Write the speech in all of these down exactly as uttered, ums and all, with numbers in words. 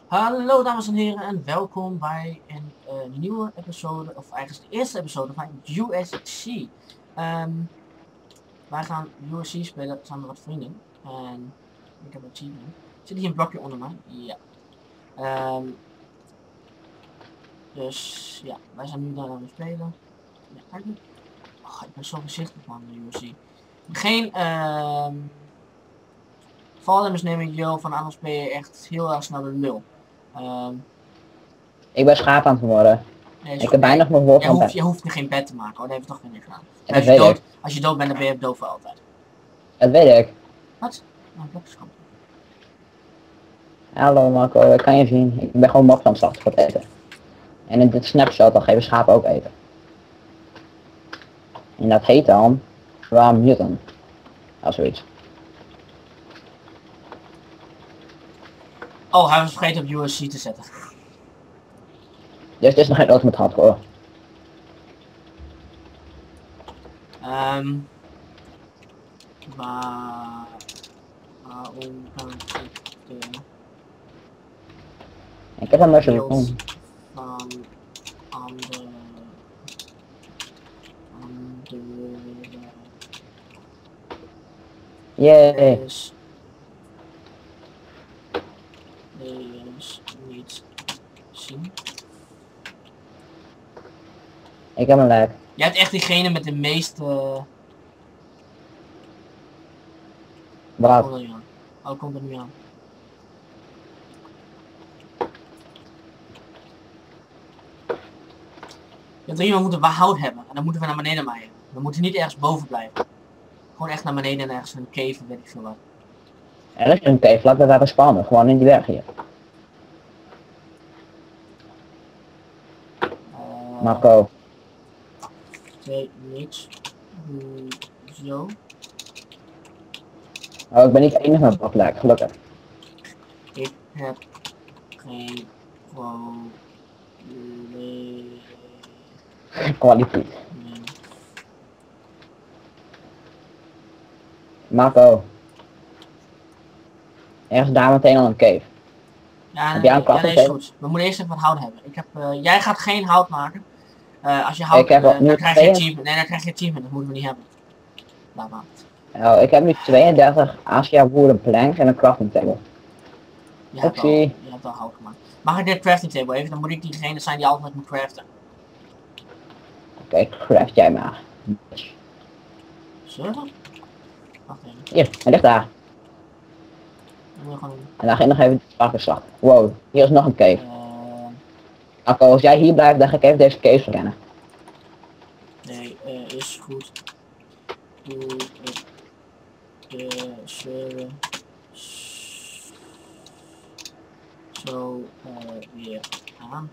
Hallo dames en heren en welkom bij een uh, nieuwe episode, of eigenlijk de eerste episode van U S C. Um, wij gaan U S C spelen samen met wat vrienden. En ik heb een achievement. Zit hier een blokje onder mij? Ja. Um, dus ja, wij zijn nu daar aan het spelen. Ja, eigenlijk... Oh, ik ben zo voorzichtig van de U S C. Geen um, valdammers nemen yo, van anders ben je echt heel erg snel de lul. Um, Ik ben schaap aan het worden. Nee, ik heb nee, weinig nog woord jij van hoeft, bed. jij hoeft er geen bed te maken, hoor. Dat heeft toch geen gedaan. Ja, Als dat je, weet dood, ik. als je dood bent, dan ben je dood voor altijd. Dat weet ik. Wat? Nou, blokjes komt. Hallo Marco, ik kan je zien. Ik ben gewoon mobs aan het slachten voor het eten. En in dit snapshot dan geven schapen ook eten. En dat heet dan Raw Mutant. Of zoiets. Oh, hij was vergeten op U S C te zetten. Dus het is nog geen ultimate hardcore. Um, maar... Waarom kan ik de... Ik heb een mushroom. beeld van andere... andere... Yay. is... is niet zien. Ik heb een lijk. Jij hebt echt diegene met de meeste... Wat? Komt er nu aan. Oh, komt er nu aan. Ja, drie, we moeten we hout hebben. En dan moeten we naar beneden maaien. We moeten niet ergens boven blijven. Gewoon echt naar beneden en ergens een cave, weet ik veel wat. Er is een cave, laten we daar spannen. Gewoon in die berg hier. Uh, Marco. Twee, niks. Hmm, zo. Oh, ik ben niet de enige met bloklijk, gelukkig. Ik heb geen probleem. Kwaliteit. Marco. Ergens daar meteen al een cave. Ja, Heb nee, jij een ja, nee, is kracht? goed. We moeten eerst even wat hout hebben. Ik heb, uh, jij gaat geen hout maken. Uh, als je hout, Ik heb uh, nu dan krijg je twee... achievement. Nee, dan krijg je achievement. Dat moeten we niet hebben. Laat maar. Oh, ik heb nu tweeëndertig Asia woorden planks en een crafting table. Je hebt, al, je hebt al hout gemaakt. Mag ik dit crafting table even? Dan moet ik diegene zijn die altijd moet craften. Oké, okay, craft jij maar. Zullen? Wacht even. Hier, hij ligt daar. Gewoon... En dan ga ik nog even de varkensslag. Wow, hier is nog een cave. Uh... Akko, als jij hier blijft, dan ga ik even deze cave verkennen. Nee, uh, is goed. Doe ik de server zo uh, weer aan.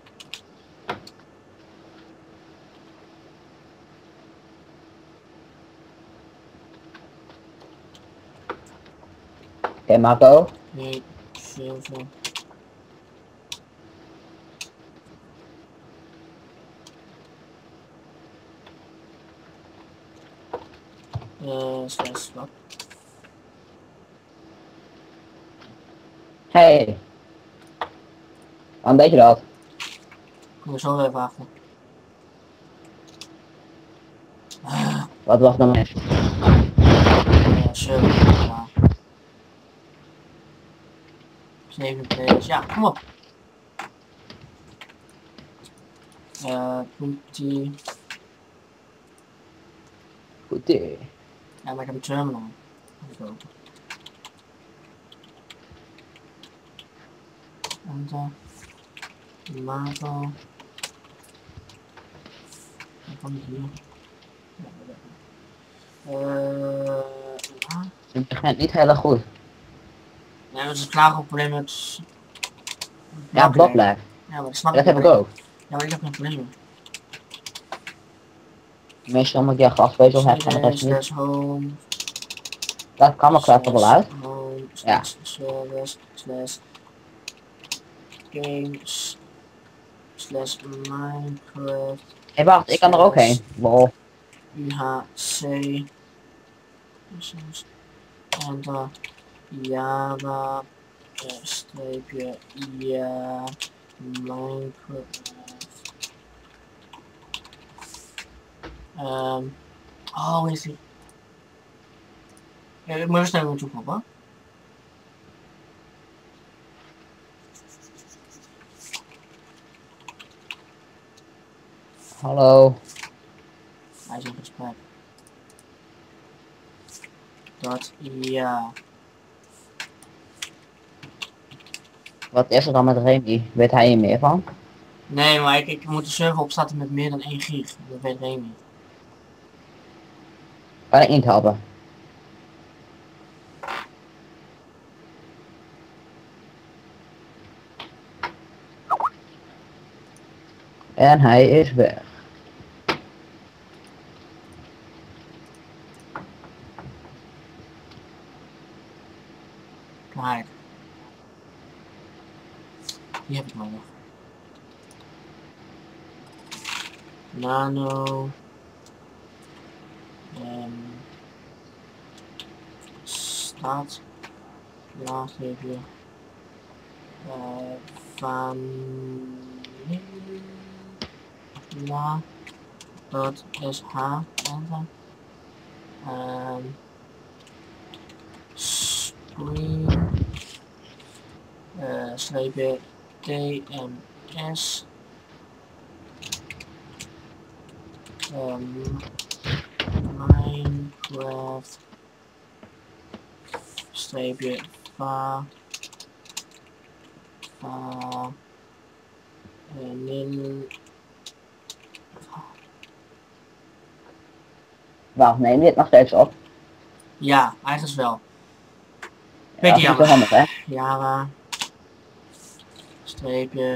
Oké, okay, Marco. Nee, server. Uh, slash wat? Hey. Waarom deed je dat? Kom er zo even achter. Uh, Wat was dan mis? uh, server, ja. zeven players, ja, kom op. Uh, komt die... Goed idee. Ja, maar ik heb een terminal. Enter. Marco. Dan kan ik hier. Uh, Het begint niet heel goed. nee, dat is een klagen probleem met... Ja, blokleg. Ja, maar dat snap dat ik heb ik ook. Ja, maar ik heb geen probleem. Meestal omdat jij glasvezel hebt en de rest niet. Home. Dat kan me klaar toch wel uit. Home, ja. Service, slash games, slash Minecraft. Hé hey, wacht, ik kan er ook heen. Wow. U H C. En uh, Java. Rest. streepje ja Minecraft. Um, oh, is die? Ja, ik moet even snel moeten kloppen. Hallo. Hij is in gesprek. Dat ja. Wat is er dan met Remy? Weet hij hier meer van? Nee, maar ik, ik moet de server opstarten met meer dan één gig. Dat weet Remy. Kan ik niet helpen. En hij is weg. Kijk. Die heb ik maar nog. Nano. Um, staat. Laagstreepje. Uh, vanilla. Dat is H. Enter. Um, Spring. Uh, streepje T M S. Um, Minecraft streepje va va nil. Wacht, neem dit nog steeds op? Ja, eigenlijk wel. Ja, Beetje dat is jammer. handig, hè? Java streepje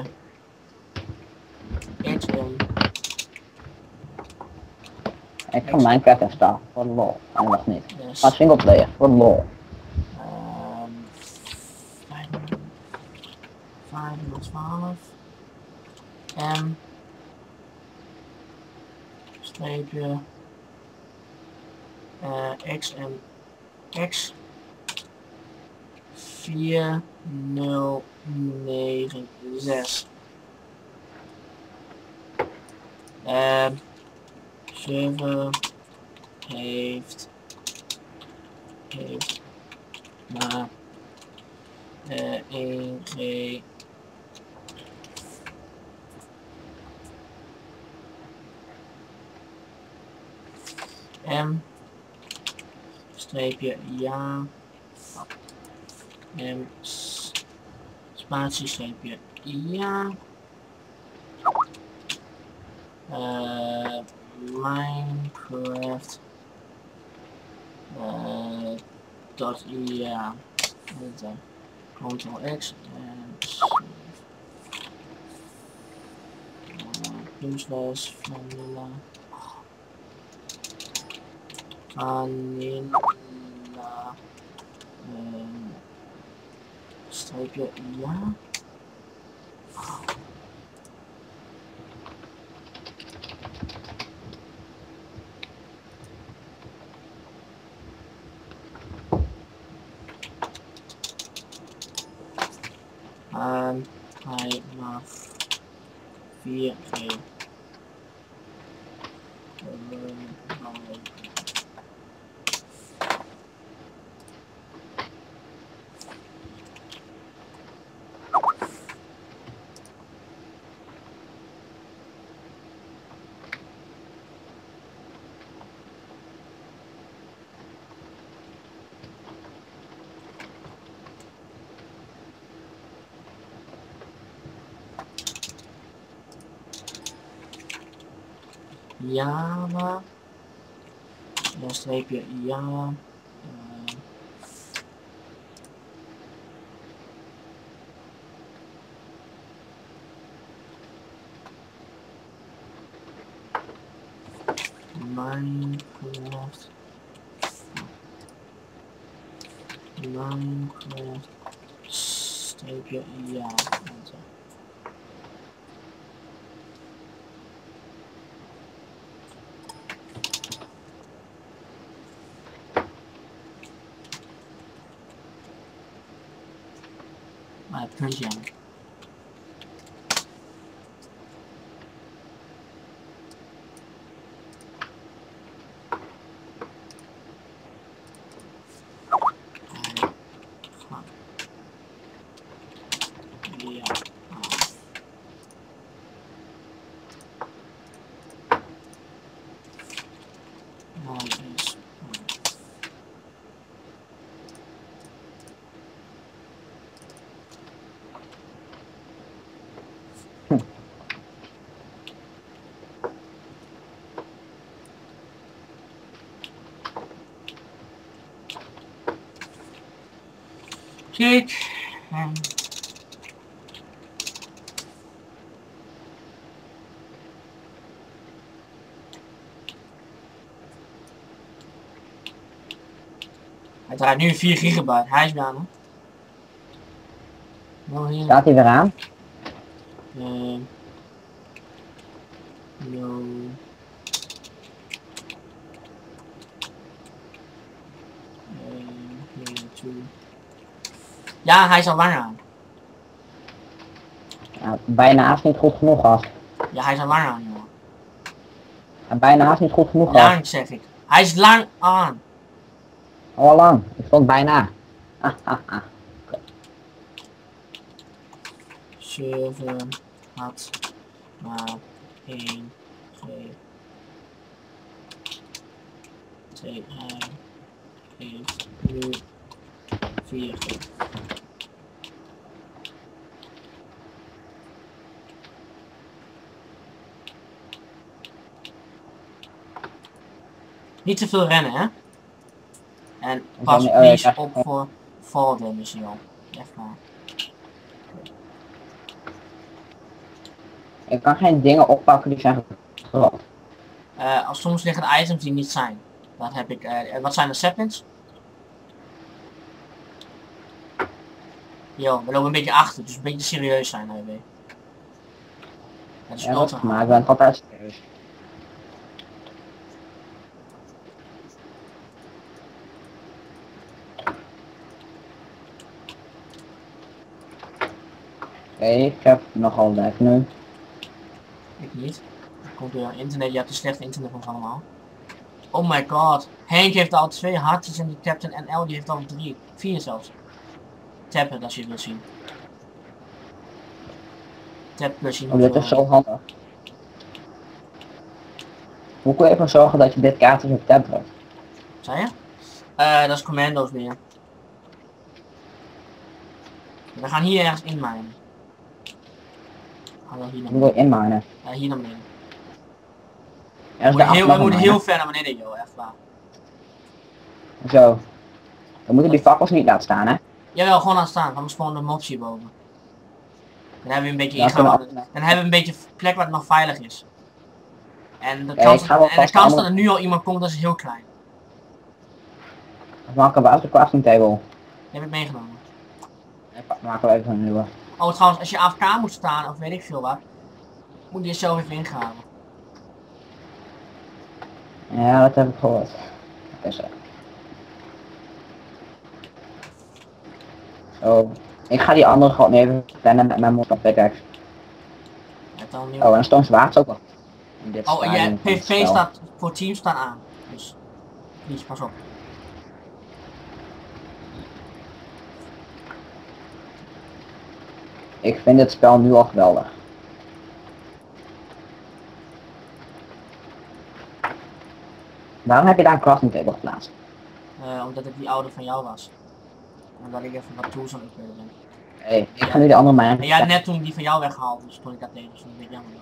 X M. Ik ga Minecraft installen, voor de lol. En nog niet. Yes. Maar singleplayer, voor de lol. Um, vijf tot twaalf. M. Streepje. Uh, X M X. vier nul negen zes. Um, server heeft heeft maar uh, één G M streepje ja M spatie streepje ja uh, Minecraft uh, dot ja Ctrl X en plus vanilla vanilla um, streepje ja en hij mag vier G Java, ja, streepje Java, uh, Minecraft, Minecraft, streepje Java. het punt ja. Kijk. En... Hij draait nu vier gigabyte. Hij is weer aan. Staat hij weer aan? Uh, no. Uh, ja, hij is al lang aan. Ja, bijna is niet goed genoeg af. Ja, hij is al lang aan, jongen. Ja, bijna is niet goed genoeg af. Lang, zeg ik. Hij is lang aan. Al lang. Ik stond bijna. Ah, ah, ah. zeven had maar één, twee, twee, hij heeft nu vier. Niet te veel rennen, hè? En pas niet, please uh, op voor fall damage, joh. Echt maar. Ik kan geen dingen oppakken die zijn gedropt. Uh, als soms liggen de items die niet zijn. Dat heb ik. Uh, wat zijn de saplings? Yo, we lopen een beetje achter, dus een beetje serieus zijn, hè, weet. Het is Ja, ultra. maar ik ben altijd serieus. Oké, okay, ik heb nogal leg nu. Ik niet. Er komt weer internet, je hebt een slecht internet van allemaal. Oh my god. Henk heeft al twee hartjes en die Captain en L die heeft al drie. Vier zelfs. Tap het als je het wilt zien. Tap plus je Oh, dit is zo handig. Hoe kun je ervoor zorgen dat je dit kaartje op tab drukt? Zei je? Uh, dat is commando's meer. We gaan hier ergens inminen. Gaan we hier naar Hoe wil je inminen? Uh, hier naar beneden. Ja, we, heel, we moeten heel ver naar beneden, joh, echt waar. Zo. We moeten die fakkels niet laten staan, hè? Jawel, gewoon aan staan, anders gewoon de mobs hierboven. Dan hebben we een beetje Ja, ingaan. we... Dan hebben we een beetje plek waar het nog veilig is. En de Okay, kans, en de kans andere... dat er nu al iemand komt, dat is heel klein. We maken we uit de crafting table. Die heb ik meegenomen. Nee, maken we even een nieuwe. Oh, trouwens, als je A F K moet staan, of weet ik veel wat, moet je jezelf even ingraven. Ja, dat heb ik gehoord. Oké, zo. Zo. Ik ga die andere gewoon even plannen met mijn monster pickaxe. Oh, en een stone zwaard ook wel. Oh, en je P V P staat voor teams staan aan. Dus, please, pas op. Ik vind dit spel nu al geweldig. Waarom heb je daar een crafting table geplaatst? Uh, omdat het die oude van jou was. En dat ik even wat tools aan het upgraden ben. Hé, hey, ik ga nu de andere mijn. En jij hebt net toen die van jou weggehaald, dus toen ik dat deed, dus een beetje jammer.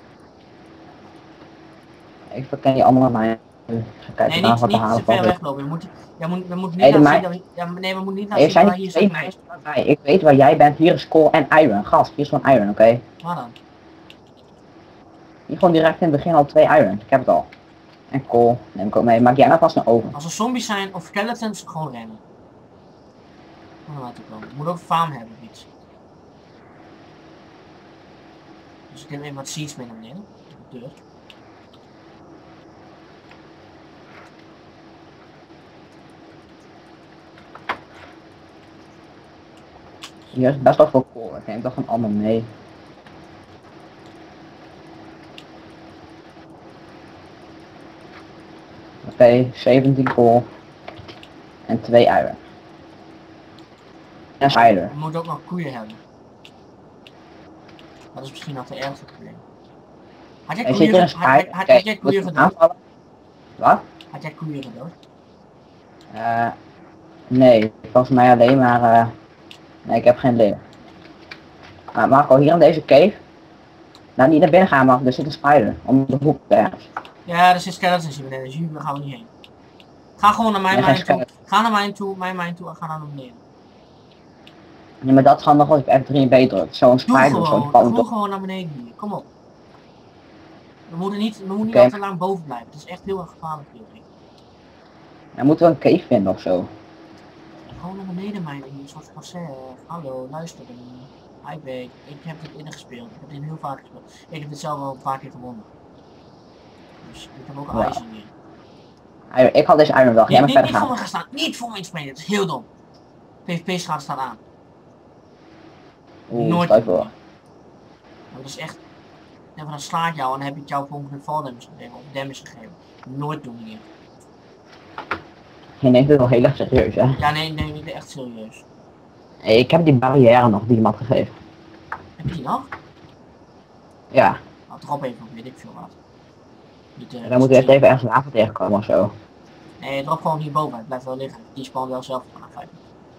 Ik verken die andere mijn. Nee, niet, niet te ver weglopen. Je moet, je moet, je moet niet hey, laten zien dat, ja, nee, we moeten niet laten zien dat hier zit. Hey, ik weet waar jij bent, hier is coal en iron. Gast, hier is gewoon iron, oké? Okay? Waar dan? Hier gewoon direct in het begin al twee iron, ik heb het al. En coal, neem ik ook mee. Maak jij nou vast een oven. Als er zombies zijn of skeletons, gewoon rennen. Om laten komen. Je moet ook farm hebben of iets. Dus ik neem even wat seeds mee naar beneden. De deur. Hier is best wel veel kool. Ik neem toch gewoon allemaal mee. Oké, okay, zeventien kool. En twee eieren. En spider. We moeten ook nog koeien hebben. Dat is misschien nog de ergste probleem. Had jij koeien, had, had, had, had jij koeien gedood? Wat? Had jij koeien gedood? Uh, nee, volgens mij alleen maar... Uh, nee, ik heb geen leer. Maar Marco, hier in deze cave... Nou, niet naar binnen gaan, maar er zit een spider. Om de hoek ergens. Ja, er zit skeletons hier beneden, dus hier gaan we niet heen. Ga gewoon naar mijn mijn toe. Ga naar mijn toe, mijn mijn toe en ga naar beneden. Ja, maar dat is handig als ik F drie beter drukt. Zo'n spider of zo'n pauw. Doe gewoon naar beneden hier. Kom op. We moeten niet, we moeten niet okay. altijd lang boven blijven. Het is echt heel erg gevaarlijk hier. Dan moeten we een cave vinden of zo. Gewoon naar beneden, mijn zoals ik al zei. Hallo, luister. Hi Bake. Ik heb dit eerder gespeeld. Ik heb dit heel vaak gespeeld. Ik heb dit zelf al een paar keer gewonnen. Dus ik heb ook wow. ijs in hier. Ik had deze iron wel. Niet, niet, niet voor me gaan staan. Niet voor me inspringen. Het is heel dom. PvP-schade staat aan. Oeh, nooit meer. Dat is echt... En dan slaat jou en dan heb ik jou gewoon een fall damage gegeven. Of damage gegeven. Nooit doen meer. Je neemt het wel heel erg serieus, hè? Ja, nee, nee, niet echt serieus. Hey, ik heb die barrière nog die je me had gegeven. Heb je die nog? Ja. Nou, drop even, weet ik veel wat. Niet, uh, ja, dan moet je even ergens water tegenkomen of zo. Nee, drop gewoon hierboven. Het blijft wel liggen. Die spawnt wel zelf vanaf vijf.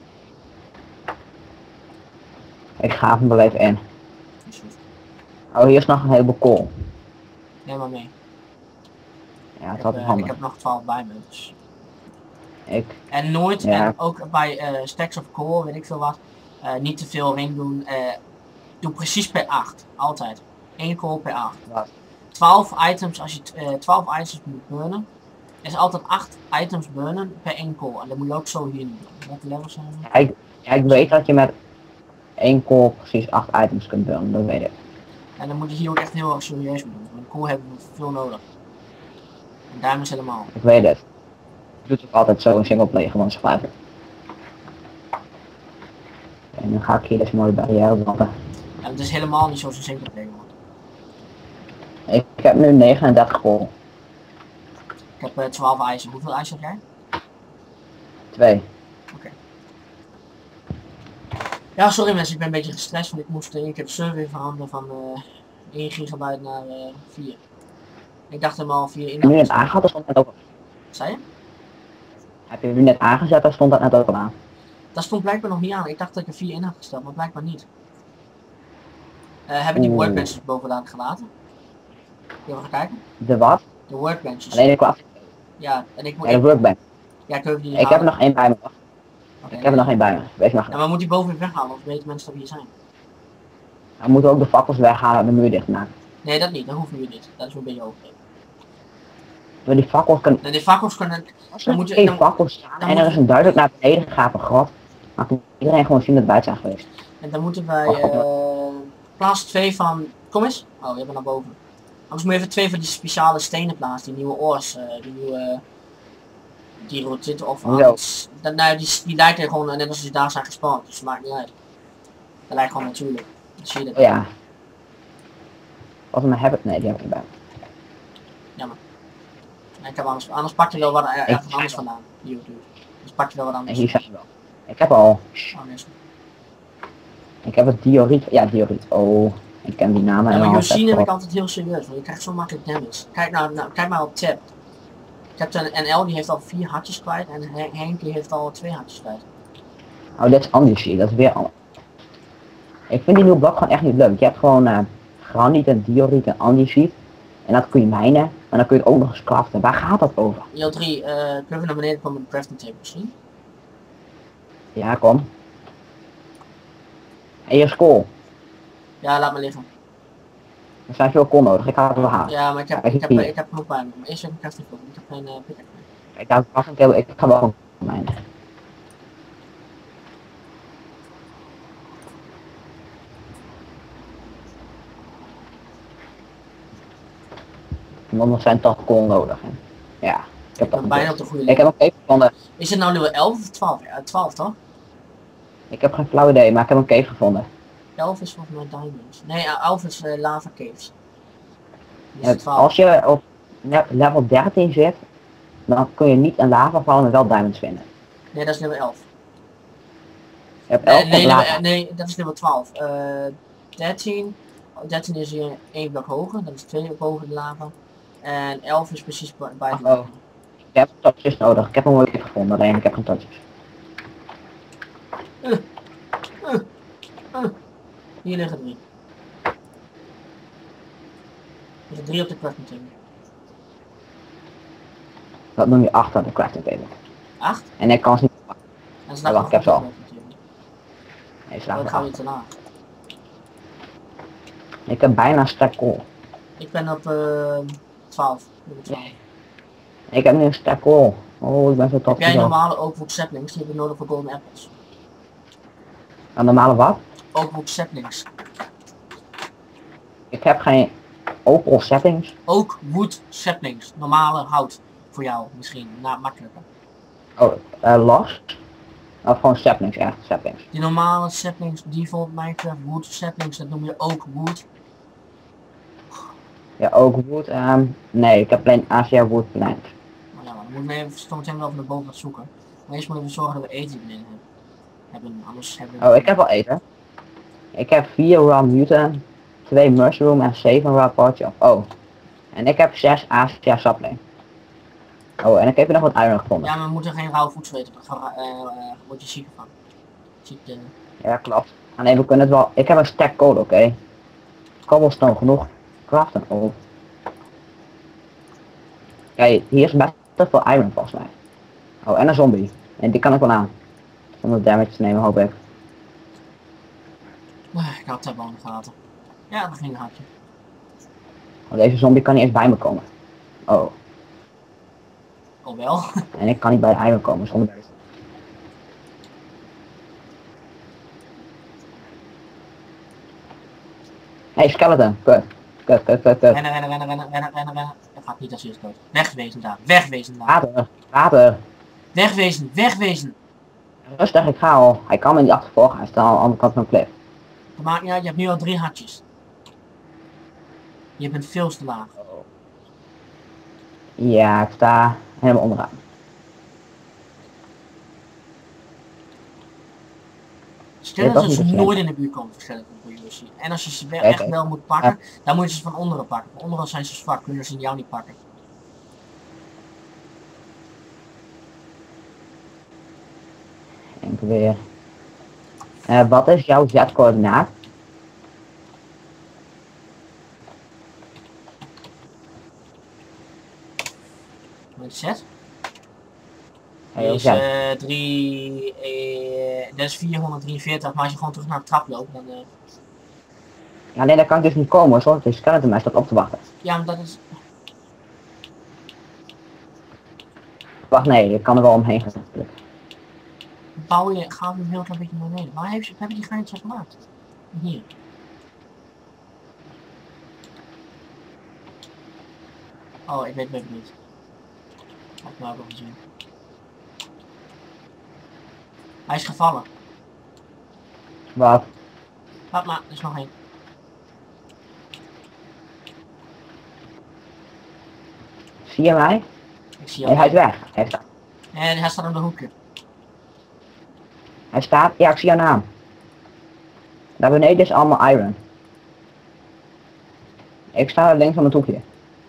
Ik ga hem wel even in. Oh, hier is nog een heleboel kool. Neem maar mee. Ja, het ik, had heb, uh, handig. Ik heb nog twaalf bij me, dus... Ik... En nooit, ja. en ook bij uh, stacks of kool, weet ik veel wat, uh, niet te veel ring doen. Uh, doe precies per acht. Altijd. één kool per acht. Wat? twaalf items, als je uh, twaalf items moet burnen, is altijd acht items burnen per één kool. En dat moet je ook zo hier doen. Welke levels zijn er? Ja, ik, ja, ik weet dat je met één kool precies acht items kunt burnen, dat weet ik. En dan moet je hier ook echt heel erg serieus mee doen. Want kool hebben we veel nodig. En diamonds helemaal. Ik weet het. Ik doe het ook altijd zo in singleplayer, gewoon schrijven. En dan ga ik hier dus mooi barrière droppen. Ja, het is helemaal niet zoals een singleplayer. Ik, ik heb nu negenendertig kool. Ik heb uh, twaalf ijzer. Hoeveel ijzer heb jij? Twee. Oké. Okay. Ja, sorry mensen, ik ben een beetje gestrest, want ik moest uh, ik heb de server weer veranderen van uh, één gigabyte naar uh, vier. Ik dacht helemaal vier in. Heb je nu net aangezet of stond dat ook al? Zei je? Heb je nu net aangezet of stond dat net ook al aan? Dat stond blijkbaar nog niet aan. Ik dacht dat ik er vier in had gesteld, maar blijkbaar niet. Uh, hebben die workbenches bovenaan gelaten? Even gaan kijken. De wat? De workbenches. Alleen de craft. Ja, en ik moet... Ja, de workbench. Ja, ik heb die Ik halen. heb er nog één bij me. Okay, ik heb er nog één bij me. Wees maar. Ja, maar moet die boven weer weghalen, of weten mensen dat we hier zijn? Dan moeten we ook de fakkels weghalen en de muur dicht maken. Nee, dat niet. Dat hoeven we niet. Dat is een beetje overdreven. Maar die fakkels kunnen... Nee, die fakkels kunnen... Als er moet je, geen fakkels staan en er is een duidelijk naar beneden gegraven grot, dan kan iedereen gewoon zien dat het buiten zijn geweest. En dan moeten wij... Uh, plaats twee van... Kom eens. Oh, je hebt naar boven. Anders moet je even twee van die speciale stenen plaatsen. Die nieuwe oors. Uh, die nieuwe... Die rotit of iets. Dat, nou, die, die lijken er gewoon net als die daar zijn gespannen. Dus het maakt niet uit. Dat lijkt gewoon natuurlijk. Dat zie je dat. Oh, ja. Als we maar hebben... Nee, die heb ik niet bij. Jammer. Ik heb anders, anders pak je wel wat ergens anders vandaan. Hier, dus pak je wel wat anders. Hier zijn we wel. Ik heb al. Oh, nee, ik heb het dioriet. Ja, dioriet. Oh, ik ken die namen. Ja, maar Yosin heb ik altijd heel serieus, want je krijgt zo makkelijk damage. Kijk nou, nou kijk maar op tab. Captain N L die heeft al vier hartjes kwijt en Henk die heeft al twee hartjes kwijt. Oh, dit is Andy, dat is weer al. Ik vind die nieuwe blok gewoon echt niet leuk. Je hebt gewoon uh, graniet en dioriet en andesite. En dat kun je mijnen. En dan kun je het ook nog eens craften. Waar gaat dat over? J drie, uh, kunnen we naar beneden komen met de crafting table misschien? Ja, kom. En hier is kool. Ja, laat me liggen. Er zijn veel kool nodig, ik ga het wel halen. Ja, maar ik heb, ik heb, ik heb hem ook bij me. Maar eerst even een crafting table, ik heb geen uh, pickaxe meer. Ik, heb een table, ik ga wel mijnen. Want er zijn toch kool nodig. Hè? Ja, ik heb ik ben bijna op de goede Ik heb ook even van de... Is het nou level elf of twaalf? Ja, twaalf toch? Ik heb geen flauw idee, maar ik heb een cave gevonden. elf is volgens mij diamonds. Nee, elf is uh, lava caves. Dus Ja, twaalf. als je op level dertien zit, dan kun je niet in lava vallen en wel diamonds vinden. Nee, dat is level elf. Je hebt Nee, elf nee, op lava. level, nee, dat is level twaalf. Uh, dertien. dertien is hier één blok hoger, dat is twee blok hoger de lava. En elf is precies bij het lava. Oh. Ik heb touches nodig. Ik heb hem ooit gevonden, alleen ik heb geen touches. Uh, uh, uh. Hier liggen drie. Er liggen drie op de crafting table. Dat noem je achter de crafting table. acht? En ik kan ze niet pakken. En staat Ja, nog ik heb op de ze al. crafting table. Nee, slaap Dat nog gaan we af. te laag. Ik heb bijna stack coal. Ik ben op uh, twaalf. twaalf. Ik heb nu een stack coal. Oh, ik ben zo trots. Heb jij normale oakwood saplings? Die heb je nodig voor golden apples. Een normale wat? Oakwood saplings. Ik heb geen opal settings. Oakwood saplings. Normale hout. Voor jou misschien. Nou, makkelijker. Oh, uh, lost. Of gewoon saplings, echt saplings. Die normale saplings, default Minecraft wood saplings, dat noem je oakwood. Ja, ook wood. Um, nee, ik heb alleen A C R wood plants. Nou ja, dan moeten we even zometeen wel van de boven gaan zoeken. Maar eerst moeten we zorgen dat we eten erin hebben. hebben anders hebben we... Oh, ik heb al eten. Ik heb vier raw mutant, twee mushroom en zeven raw potje. Oh. En ik heb zes A C R sapling. Oh, en ik heb hier nog wat iron gevonden. Ja, maar we moeten geen rauw voedsel eten, daar uh, uh, word je ziek van. Ziek, uh... Ja, klopt. Ah, nee, we kunnen het wel. Ik heb een stack code, oké. Okay. Cobblestone genoeg. Craften. Oh. Kijk, hier is best veel iron volgens mij. Oh, en een zombie. En die kan ik wel aan. Zonder damage te nemen, hoop ik. Ik had het wel in de gaten. Ja, dat ging een hapje. Oh, deze zombie kan niet eens bij me komen. Oh. Oh wel. En ik kan niet bij de iron komen zonder deze. Hey, skeleton. Kut. Kut, kut, kut, kut. Rennen, rennen, rennen, rennen, rennen, rennen, rennen. Dat gaat niet als eerst dood. Wegwezen daar. Wegwezen daar. Water. Water. Wegwezen. Wegwezen. Rustig, ik ga al. Hij kan me niet achtervolgen. Hij staat aan de andere kant van de cliff. Dat maakt niet uit. Je hebt nu al drie hartjes. Je bent veel te laag. Ja, ik sta helemaal onderaan. Stel dat ze nooit in de buurt komen verschillen voor U S C. En als je ze wel echt wel moet pakken, dan moet je ze van onderen pakken. Van onderen zijn ze zwak, kunnen ze jou niet pakken. Denk weer. Uh, wat is jouw Z-coördinaat? Met Z? Hey, Die is uh, drie, uh, dat is vierhonderddrieënveertig, maar als je gewoon terug naar de trap loopt, dan... Uh... Ja, nee, daar kan ik dus niet komen, zoals de skeleton mij staat op te wachten. Ja, maar dat is... Wacht, nee, ik kan er wel omheen gaan. Bouw je, gaat een heel klein beetje naar beneden. Waar heb je, heb je die grens gemaakt? Hier. Oh, ik weet het niet. Had ik nou ook al gezien. Hij is gevallen. Wat? Laat maar, er is nog één. Zie je mij? Ik zie Nee, hij is weg. Hij staat. En hij staat op de hoekje. Hij staat, ja, ik zie jouw naam. Daar beneden is allemaal iron. Ik sta links van het hoekje.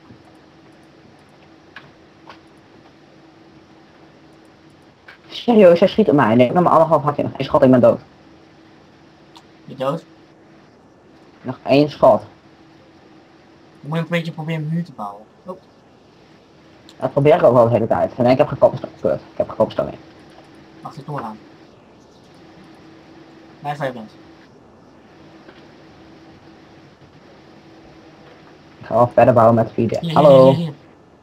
Serieus, hij schiet op mij. Nee, ik heb maar anderhalf hakje nog één schot, ik ben dood. Je dood? Nog één schot. Je moet een beetje proberen een muur te bouwen. Oh. Dat probeer ik ook wel de hele tijd. En ik heb gekoppestoon. Kut, ik heb gekoppestoon in. Wacht, ik kom eraan. Blijf waar je bent. Ik ga wel verder bouwen met vier. Hier, Hallo. Hier, hier, hier.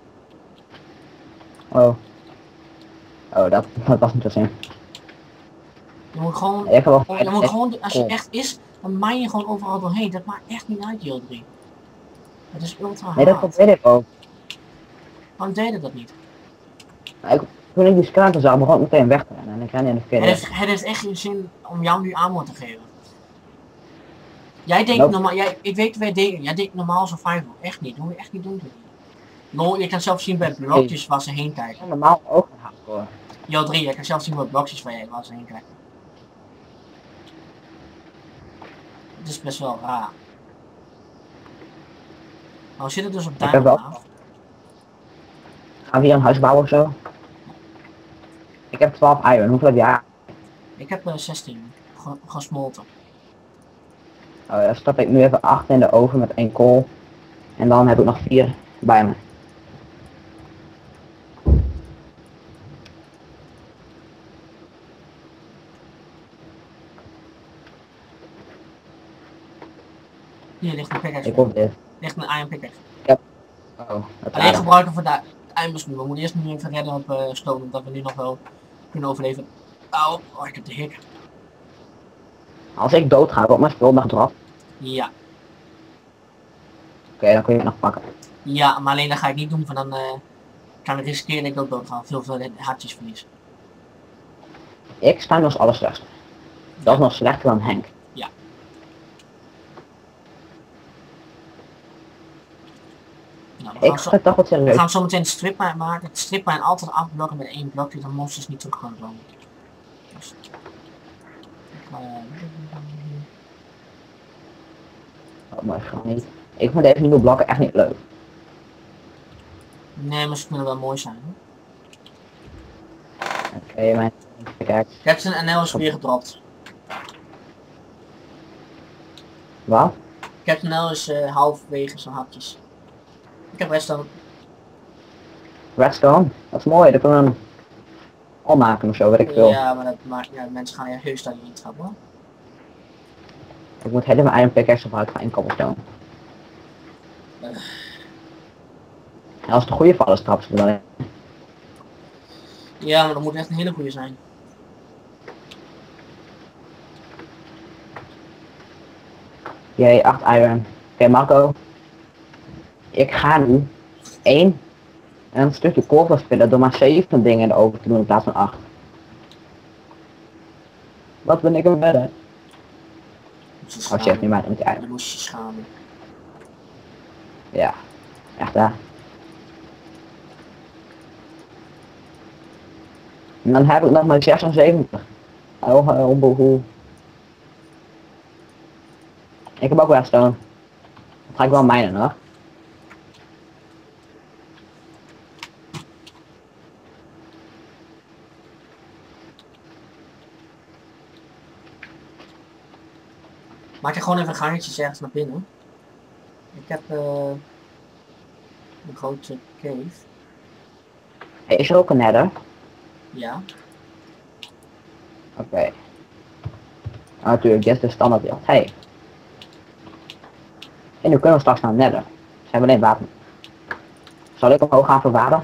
Oh. Oh, dat, dat was niet zo zin. Je moet gewoon, Ik ga wel oh, je moet ik, gewoon, als je oh. echt is, dan mijn je gewoon overal doorheen. Dat maakt echt niet uit, J drie. Het is ultra hard. Nee, dat probeer ik ook. Waarom deed het dat niet? Ik, toen ik die skeleton zag, begon ik meteen weg te rennen. En ik ren in de Het verkeerde. heeft, het heeft echt geen zin om jou nu aanbod te geven. Jij denkt Nope. normaal, jij, ik weet wij denken, jij denkt normaal survival. Echt niet, doe je echt niet doen. Dit. No, je kan zelf zien bij blokjes waar ze heen Ik kijken. kan normaal ook gaan hoor. Jo drie, je kan zelf zien bij blokjes waar, jij, waar ze heen kijken. Het is best wel raar. Nou, we zitten dus op Ik heb diamond wel. af. Gaan we hier een huis bouwen of zo? Ik heb twaalf iron, hoeveel heb jij? Ik heb uh, zestien ge gesmolten. Oh, dan stap ik nu even acht in de oven met één kool. En dan heb ik nog vier bij me. Hier ligt een pickaxe. Ik hoop dit. Ligt een iron pickaxe. Oh, dat is Alleen aardig. gebruiken voor de einders nu. We moeten eerst nu even redden op uh, stone, omdat we nu nog wel kunnen overleven. Auw, oh, ik heb de hik. Als ik dood ga, wordt mijn spul nog eraf. Ja. Oké, dan kun je het nog pakken. Ja, maar alleen dat ga ik niet doen, van dan uh, kan ik riskeren dat ik ook dood ga. Veel veel hartjes verlies. Ik sta nog alles slechts. Dat is nog slechter dan Henk. Ja. Nou, we, Ik gaan zo, ga toch wat we serieus. gaan zo meteen de stripmine maken. Het stripmine altijd afblokken met één blokje, dat monsters niet terug kunnen komen. Dus, uh, Oh, maar ik ga niet. Ik vind deze nieuwe blokken echt niet leuk. nee, maar ze kunnen wel mooi zijn. Hoor. Oké, okay, mijn kijk. Captain N L is weer gedropt. Wat? Captain N L is uh, halverwege zijn hapjes. Ik heb redstone. Redstone? Dat is mooi, dat kunnen we hem opmaken of zo, weet ik veel. Ja, maar dat maakt, ja, mensen gaan ja heus daar niet intrappen. Ik moet helemaal mijn iron pickaxe gebruiken van cobblestone. Uh. En als het een goede vallen trappen ze dan in. Ja, maar dat moet echt een hele goede zijn. Jee, acht iron. Oké, okay, Marco. Ik ga nu één en een stukje kool verspillen door maar zeven dingen in de oven te doen in plaats van acht. Wat ben ik een verder? Oh shit, nu maar met die Je iron. moest je schamen. Ja, echt daar. En dan heb ik nog maar zesenzeventig. Oh, oh, oh, oh. Ik heb ook redstone. Dat ga ik wel mijnen hoor. Maak er gewoon even een gangetje ergens naar binnen. Ik heb uh, een grote cave. Hey, is er ook een nether? Ja. Oké. Okay. Oh, natuurlijk, dit is de standaard beeld. Hey. En nu kunnen we straks naar de nether. Ze hebben alleen water. Zal ik omhoog gaan voor water?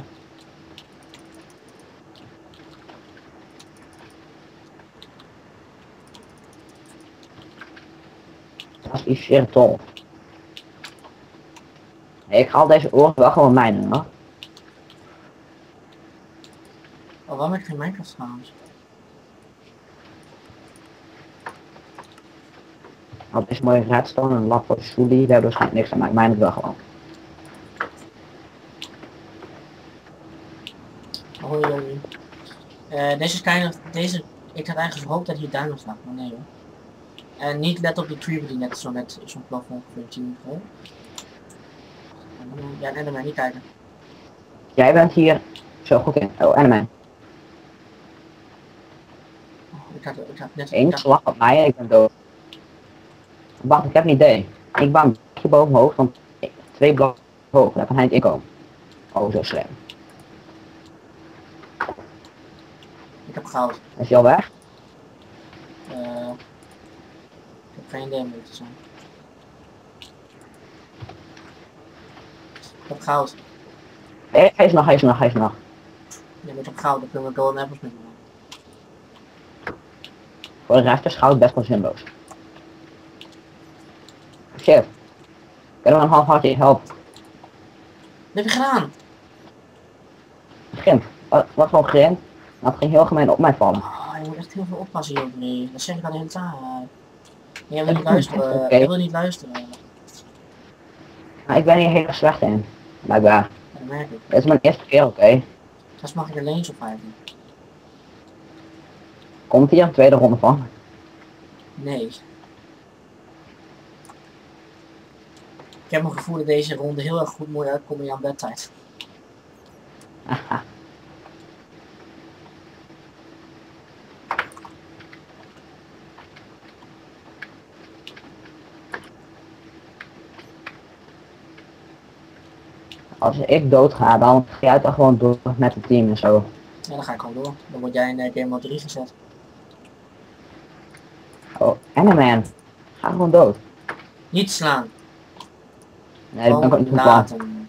Dat is iets zeer tof. Hey, ik ga al deze oren wel gewoon mijnen hoor. Oh, waarom heb ik geen Minecraft trouwens? Dat is mooie redstone en lap voor de soelie. Daar hebben waarschijnlijk niks aan, maar ik mijn het wel gewoon. Hoi jongen. Uh, deze is kind of, deze, ik had eigenlijk gehoopt dat hier diamonds lag, maar nee hoor. En niet let op die creeper die net zo net zo'n plafond ongeveer tien minuten hoor. Ja, Enderman, niet kijken. Jij bent hier zo goed in. Oh, Enderman. Oh, ik had, ik had net Eén slag op mij en ik ben dood. Wacht, ik heb een idee. Ik bouw een blokje boven mijn hoofd, want twee blokken hoog, daar kan hij niet inkomen. Oh, zo slim. Ik heb goud. Is hij al weg? Uh, ik heb geen idee om mee te zijn. Ik heb goud. Hij, hij is nog, hij is nog, hij is nog. Ja, maar ik heb goud, dan kunnen we golden apples mee maken. Voor de rest is goud best wel zinloos. Shit. Kunnen we een half hartje helpen? Wat heb je gedaan? Grind. Wat, wat gewoon grind? Dat ging heel gemeen op mij vallen. Oh, je moet echt heel veel oppassen hier, Drie. Dat zeg ik al de hele tijd. Jij wil Dat niet is luisteren. oké. Jij wil niet luisteren. Maar ik ben hier heel erg slecht in. Blijkbaar. Ja, dat merk ik. Dit is mijn eerste keer, oké. Straks mag ik er leens op vijven. Komt hier een tweede ronde van? Nee. Ik heb mijn gevoel dat deze ronde heel erg goed mooi uitkomt in jouw bedtijd. Haha. Als ik dood ga, dan ga jij toch gewoon door met het team en zo. Ja, dan ga ik gewoon door. Dan word jij in uh, Game Mode drie gezet. Oh, Enderman. Ga gewoon dood. Niet slaan. Nee, dat ben ik ook niet van plan. laten.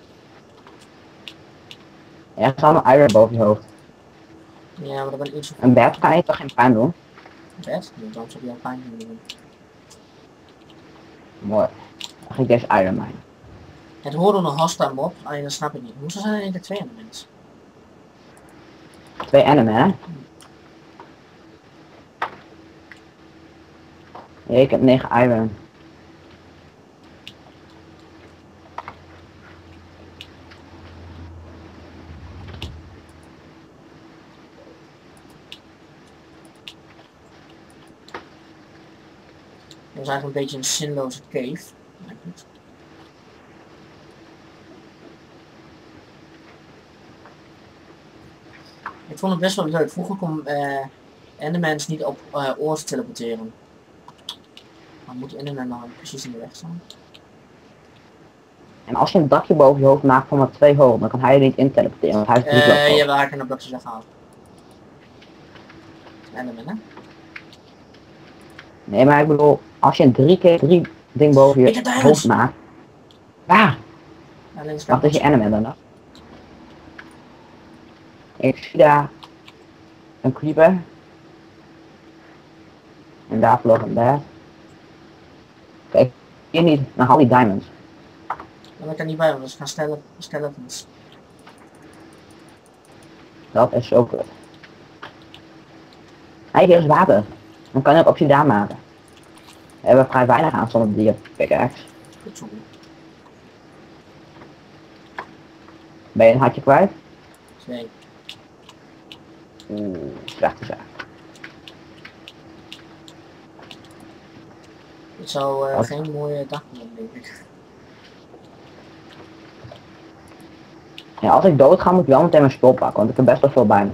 Er is allemaal iron boven je hoofd. Ja, maar dat ben ik niet zo Een bed kan je toch geen pijn doen? bed. Nee, dan zou je al pijn doen. Mooi. Dan ga ik deze iron mine. Het hoorde nog hostile mob, alleen dat snap ik niet. Hoezo zijn er in de twee mensen? Twee Enderman, hè? Nee, ik heb negen iron. Dat was eigenlijk een beetje een zinloze cave. Maar goed. Ik vond het best wel leuk. Vroeger kon uh, Endermans niet op uh, oors teleporteren. Maar moet Enderman nou precies in de weg staan? En als je een dakje boven je hoofd maakt van maar twee hoog, dan kan hij er niet in teleporteren, want hij is drie blok Uh, hoog. ja, waar ik een blokjes weggehaald. Enderman, hè? Nee, maar ik bedoel, als je een drie keer drie ding boven Ik heb je diamonds. hoofd maakt. Waar? Alleen is Wacht, is je Enderman dan nog? Ik zie daar een creeper. En daar vloog een daar. Kijk, hier niet, dan haal die diamonds. Dan ben ik er niet bij, want dat gaan stellen, skeletons. Dat is zo kut. Hey, hier is water. Dan kan je ook obsidaan maken. We hebben vrij weinig aan zonder die pickaxe. Goed zo. Ben je een hartje kwijt? Twee. Oeh, slechte zaak. Het zou uh, Wat? geen mooie dag worden, denk ik. Ja, als ik dood ga moet ik wel meteen mijn spul pakken, want ik heb best wel veel bij me.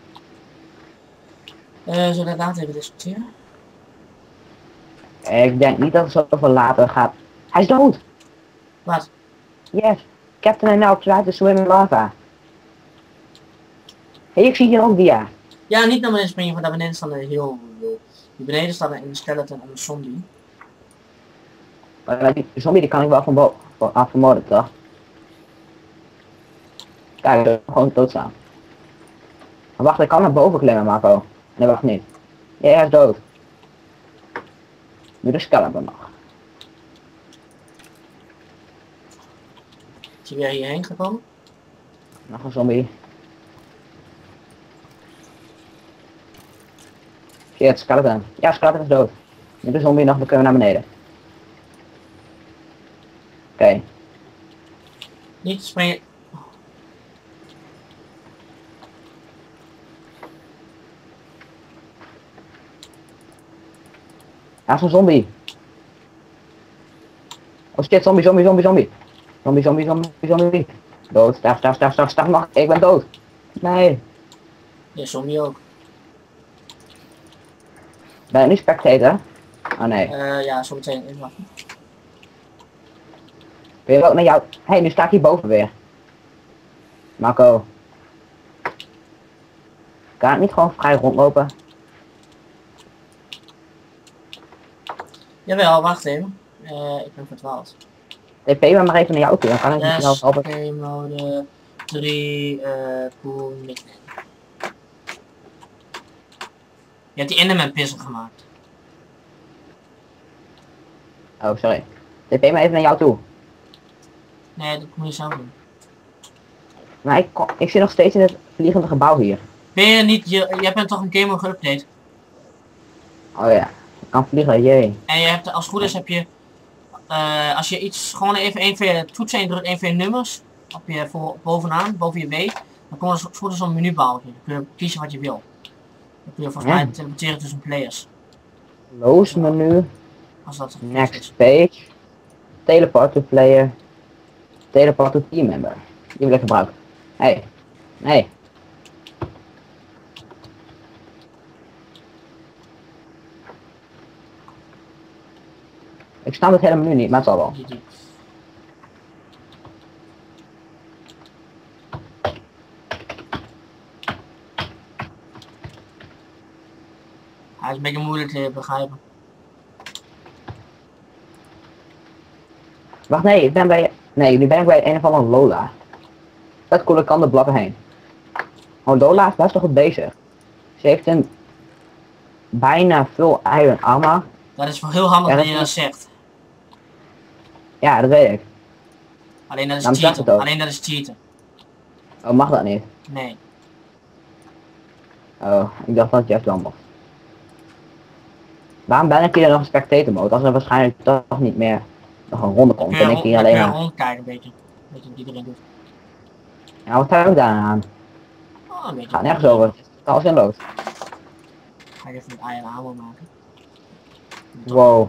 Uh, zullen we dat later even discussiëren? Ik denk niet dat het zoveel later gaat. Hij is dood! Wat? Yes! Captain and now try to swim in lava. Hey, ik zie hier ook dia. Ja, niet naar beneden springen, want daar beneden staan er heel veel. Die beneden staat er een skeleton en een zombie. Maar die zombie die kan ik wel van boven af vermoorden, toch? Kijk, ik wil gewoon doodstaan. Maar wacht, ik kan naar boven klimmen, Marco. Nee, wacht niet. Ja, hij is dood. Nu de skeleton nog. Is hij weer hierheen gekomen? Nog een zombie. Shit, skeleton. Ja, skeleton is dood. Nu de zombie nog, dan kunnen we naar beneden. Oké. Okay. Niet springen. Ja, is een zombie. Oh shit, zombie, zombie, zombie, zombie. Zombie, zombie, zombie, zombie. Dood, sterf, sterf, sterf, sterf, sterf, mag. Ik ben dood. Nee. Ja, zombie ook. Ben je nu spectator? Oh nee. Uh, ja, zometeen. Even wachten. Wil je ook naar jou? Hé, hey, nu sta ik hier boven weer. Marco. Kan ik niet gewoon vrij rondlopen? Jawel, wacht even. Uh, ik ben verdwaald. T P me maar even naar jou toe, dan kan ik niet Yes, zelf helpen. game mode drie, uh, cool, nickname. Je hebt die Enderman pixel gemaakt. Oh, sorry. T P me even naar jou toe. Nee, dat moet je zelf doen. Maar ik, ik zit nog steeds in het vliegende gebouw hier. Ben je niet, je, jij bent toch een game mode geüpdate? Oh ja, ik kan vliegen, jee. En je hebt, als het goed is heb je, uh, als je iets gewoon even een van je toetsen indrukt, een van je nummers, op je voor, bovenaan, boven je W, dan komt er goed zo'n menubaaltje. Dan kun je kiezen wat je wil. Dan kun je volgens Ja. mij teleporteren tussen players. Close menu. Als dat Next is. page. Teleport to player. Teleport to team member. Die wil ik gebruiken. Hey. Nee. Ik snap het hele menu niet, maar het zal wel. Die, die. Hij is een beetje moeilijk te begrijpen. Wacht, nee, ik ben bij... Nee, nu ben ik bij een of andere Lola. Dat cool, ik kan de blokken heen. Oh, Lola is best wel goed bezig. Ze heeft een... bijna full iron armor. Dat is wel heel handig Ja, dat dat je dat is- zegt. Ja, dat weet ik. Alleen dat is Nou, zeg het cheaten. ook. Alleen dat is cheaten. Oh, mag dat niet? Nee. Oh, ik dacht dat het juist wel mocht. Waarom ben ik hier nog een spectator mode als er waarschijnlijk toch niet meer nog een ronde komt Kun je, en ik rond, hier dan kun alleen je maar... rondkijken een beetje. Weet je wat iedereen doet. Ja, wat heb ik daar aan? Oh, een beetje. Gaat nergens over. Het is totaal zinloos. Ga ik even een iron armor maken. Wow.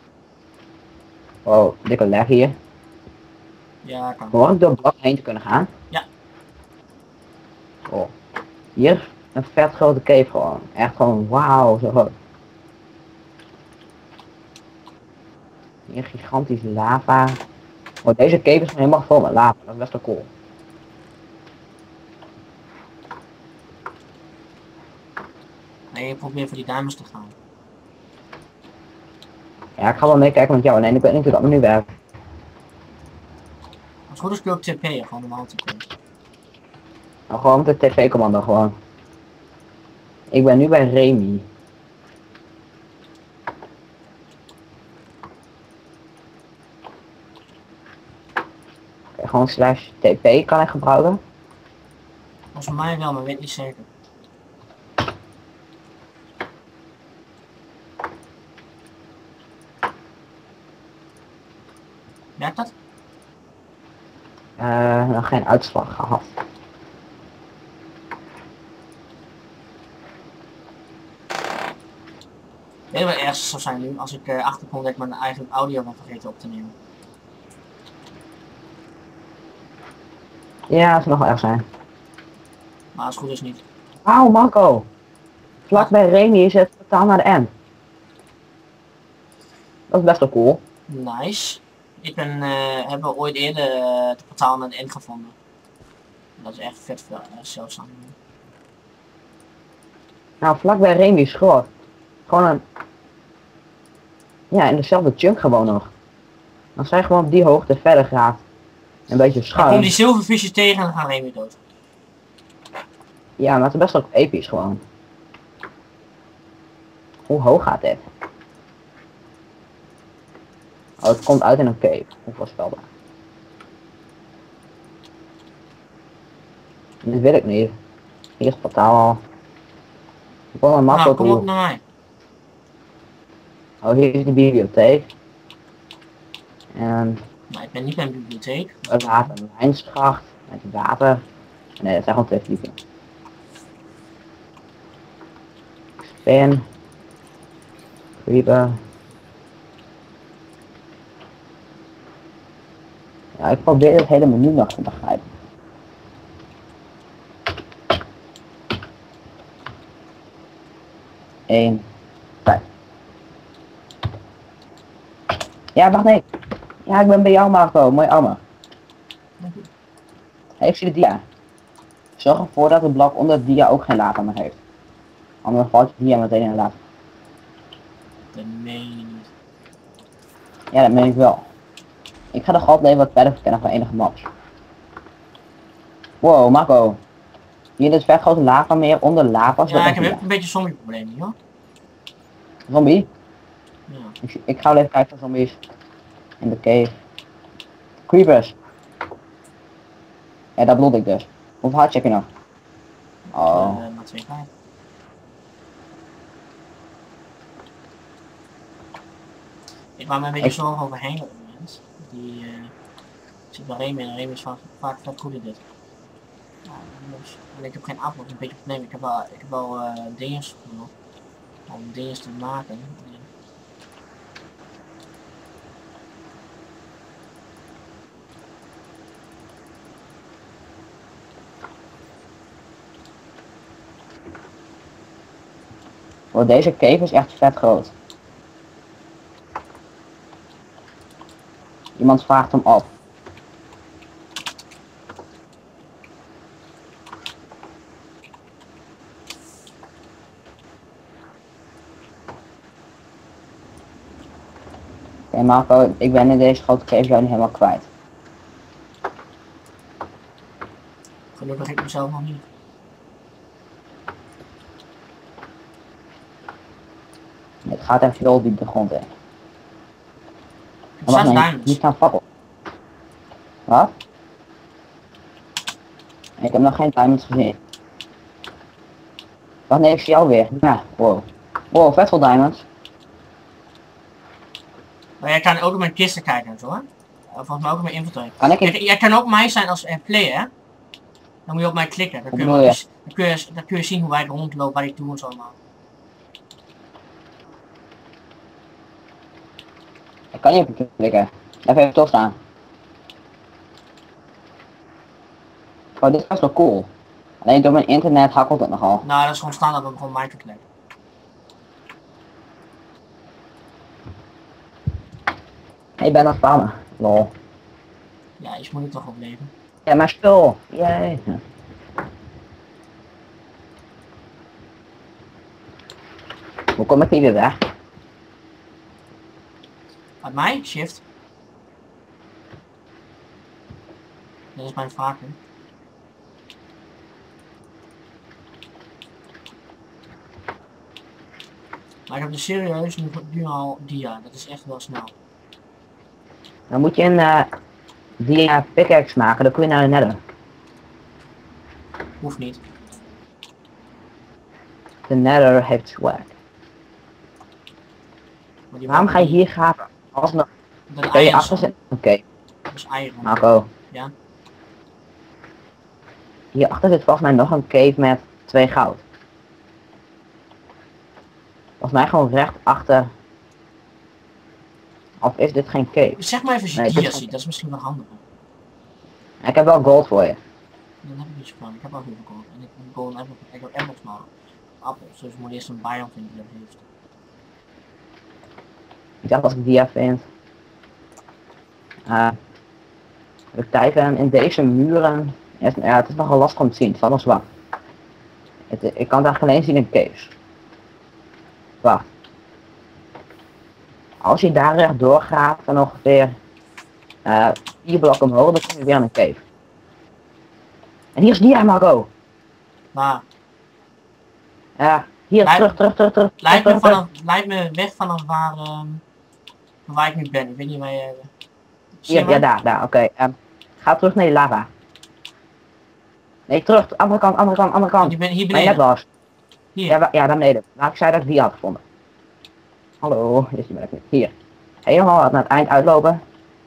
Wow, dikke leg hier. Ja, kan. Hoor ik door blok heen te kunnen gaan? Ja. Oh. Hier een vet grote cave gewoon. Echt gewoon wauw, zo groot. Hier gigantische lava. Oh, deze cave is gewoon helemaal vol met lava. Dat is best wel cool. Nee, ik probeer voor die diamonds te gaan. Ja, ik ga wel meekijken met jou. Nee, ik weet niet hoe dat menu werkt. Als het goed is kun je ook T P'en, gewoon normaal te kunnen. Nou, gewoon met de T V-commando gewoon. Ik ben nu bij Remy. Oké, gewoon slash T P kan ik gebruiken. Volgens mij wel, maar weet niet zeker. Werkt dat? Uh, nog geen uitslag gehad. Weet je wat het ergste zou zijn nu? Als ik uh, achterkom dat ik mijn eigen audio ben vergeten op te nemen. Ja, dat zou nog wel erg zijn. Maar als het goed is niet. Wauw, Marco! Vlak bij Remy is het totaal naar de end. Dat is best wel cool. Nice. Ik ben, uh, hebben ooit eerder uh, het portaal naar de end gevonden. Dat is echt vet veel uh, zeldzaam. Nou, vlak bij Remy is groot. Gewoon een... Ja, in dezelfde chunk gewoon nog. Als zij gewoon op die hoogte verder gaat. Een beetje Dan schuin. komt die zilvervisjes tegen en dan gaan Remy dood. Ja, maar het is best wel episch gewoon. Hoe hoog gaat dit? Oh, het komt uit in een cave. Onvoorspelbaar. Dit wil ik niet. Hier is het portaal al. Ik wil een map Nou, kom op toe. naar mij. Oh, hier is de bibliotheek. En Maar ik ben niet bij een bibliotheek. een waterlijnsgracht met water. Nee, dat zijn gewoon twee verdiepingen. Spin. Creeper. Ja, ik probeer het hele menu nog te begrijpen. Eén. Vijf. Ja, wacht nee. Ja, ik ben bij jou Marco. Mooi armer. Hey, ik zie de dia. Zorg ervoor dat het blok onder het dia ook geen lava meer heeft. Anders valt je dia meteen in de lava. Dat meen je niet. Ja, dat meen ik wel. Ik ga de god even wat verder verkennen van enige maps. Wow, Marco. Hier is vet grote lava meer onder lava. Ja, ik heb een beetje zombie probleem hier hoor. Zombie? Ja. Ik, ik ga wel even kijken voor zombies. In de cave. Creepers. Ja, dat bedoelde ik dus. Hoeveel hard heb je nog? Oh. Uh, maar twee vijf. Ik maak me een beetje Ik- zorgen over Henk op het moment. Die uh, zit bij Remy en Remy is vaak, vaak vet goed in dit. Ja, dus, en ik heb geen appel, dat is een beetje een probleem. Ik heb wel, ik heb wel uh, dingen genoeg om dingen te maken. Ja. Oh, deze cave is echt vet groot. Iemand vraagt hem op. Oké okay, Marco, ik ben in deze grote cave jou niet helemaal kwijt. Gelukkig ik mezelf nog niet. Het gaat echt heel diep de grond in. Ik heb zes diamonds. Niet gaan fakkel. Wat? Ik heb nog geen diamonds gezien. Wacht, nee, ik zie jou weer. Ja, wow. Wow, vet veel diamonds. Maar jij kan ook op mijn kisten kijken en zo, hè? Volgens mij ook op mijn inventory. Kan ik in... jij, jij kan ook mij zijn als uh, player, hè? Dan moet je op mij klikken. Dan kun je, je? Dus, dan, kun je, dan kun je zien hoe wij rondlopen, waar ik doe en zo allemaal. Ik kan niet op je klikken. Even even toestaan. Oh, dit is best wel cool. Alleen door mijn internet hakkelt het nogal. Nou, dat is gewoon standaard om gewoon mij te klikken. Ik ben aan het spammen. Lol. Ja, iets moet ik toch opleven. Ja, maar spul. Jee. Hoe kom ik hier weer weg? Uit mij? Shift. Dit is mijn vacuüm. Maar ik heb de serieus nu, nu al dia. Dat is echt wel snel. Dan moet je een uh, dia pickaxe maken, dan kun je naar de nether. Hoeft niet. De nether heeft swag. Waarom ga je hier graven? Alsnog. Dat Kun je eieren achter zijn. zitten? Oké. Okay. Dat is eieren. Marco. Ja. Hierachter zit volgens mij nog een cave met twee goud. Volgens mij gewoon recht achter. Of is dit geen cave? Zeg maar even als je Nee, dia dit is- ziet. Dat is misschien wel handiger. Ik heb wel gold voor je. Dan heb ik iets van. Ik heb ook heel veel gold. En ik heb golden apple. Ik heb appels maar. Appels. Dus ik moet eerst een biome vinden die dat heeft. Ik dacht als ik dia vind. Uh, we kijken in deze muren. Is, ja, het is nogal lastig om te zien. Het is wel nog zwak. Het, ik kan het eigenlijk alleen zien in caves. Wacht. Als je daar rechtdoor gaat dan ongeveer uh, vier blokken omhoog, dan kom je weer in een cave. En hier is dia, Marco. Maar Ja, hier, Lijkt- terug, terug, terug, terug. Leid terug, me, terug, vanaf, leid me weg vanaf waar, um, waar ik nu ben. Ik weet niet waar je... Zie je Hier, ja, mij? daar, daar, oké. Okay. Um, ga terug naar die lava. Nee, terug, andere kant, andere kant, andere kant. Je bent hier Waar je net beneden. was. Hier. Ja, wa- ja, daar beneden. Maar ik zei dat ik die had gevonden. Hallo, is die ben ik niet. Hier. Helemaal naar het eind uitlopen.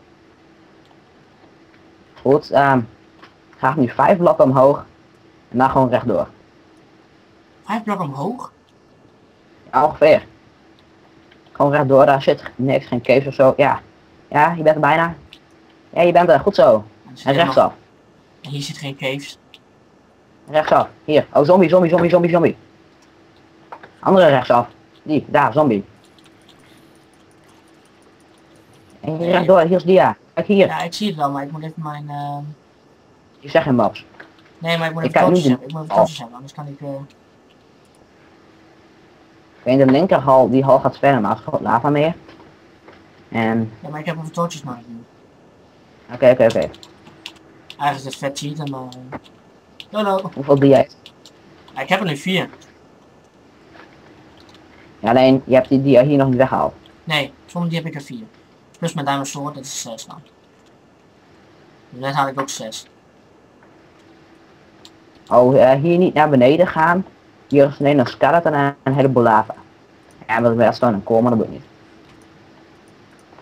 Goed, um, ga nu vijf blokken omhoog. En dan gewoon rechtdoor. Vijf blokken omhoog. Ja, ongeveer. Gewoon rechtdoor, daar zit niks, geen caves of zo. Ja. Ja, je bent er bijna. Ja, je bent er, goed zo. En, er zit En hier rechtsaf. nog- en hier zit geen caves. Rechtsaf. Hier. Oh, zombie, zombie, zombie, zombie, zombie. Andere rechtsaf. Die, daar, zombie. En hier rechtdoor, hier is dia. Kijk hier. Ja, ik zie het wel, maar ik moet even mijn... Uh... Ik zeg geen maps. Nee, maar ik moet Ik even kijk torches niet hebben. Ik moet even Oh. torches hebben, anders kan ik... Uh... In de linkerhal, die hal gaat verder, maar er is gewoon lava meer. En, Ja, maar ik heb even torches nodig nu. oké, oké, oké. Eigenlijk is het vet cheaten, maar... Uh... Hallo. Hoeveel dia is? Ja, ik heb er nu vier. Ja, alleen, je hebt die dia hier nog niet weggehaald. Nee, zonder die heb ik er vier. Plus mijn diamond sword, dat is zes dan. Dus net had ik ook zes. Oh, uh, hier niet naar beneden gaan. Hier is alleen een skeleton en een heleboel lava. Ja, wil ik wel staan en komen, maar dat doe ik niet.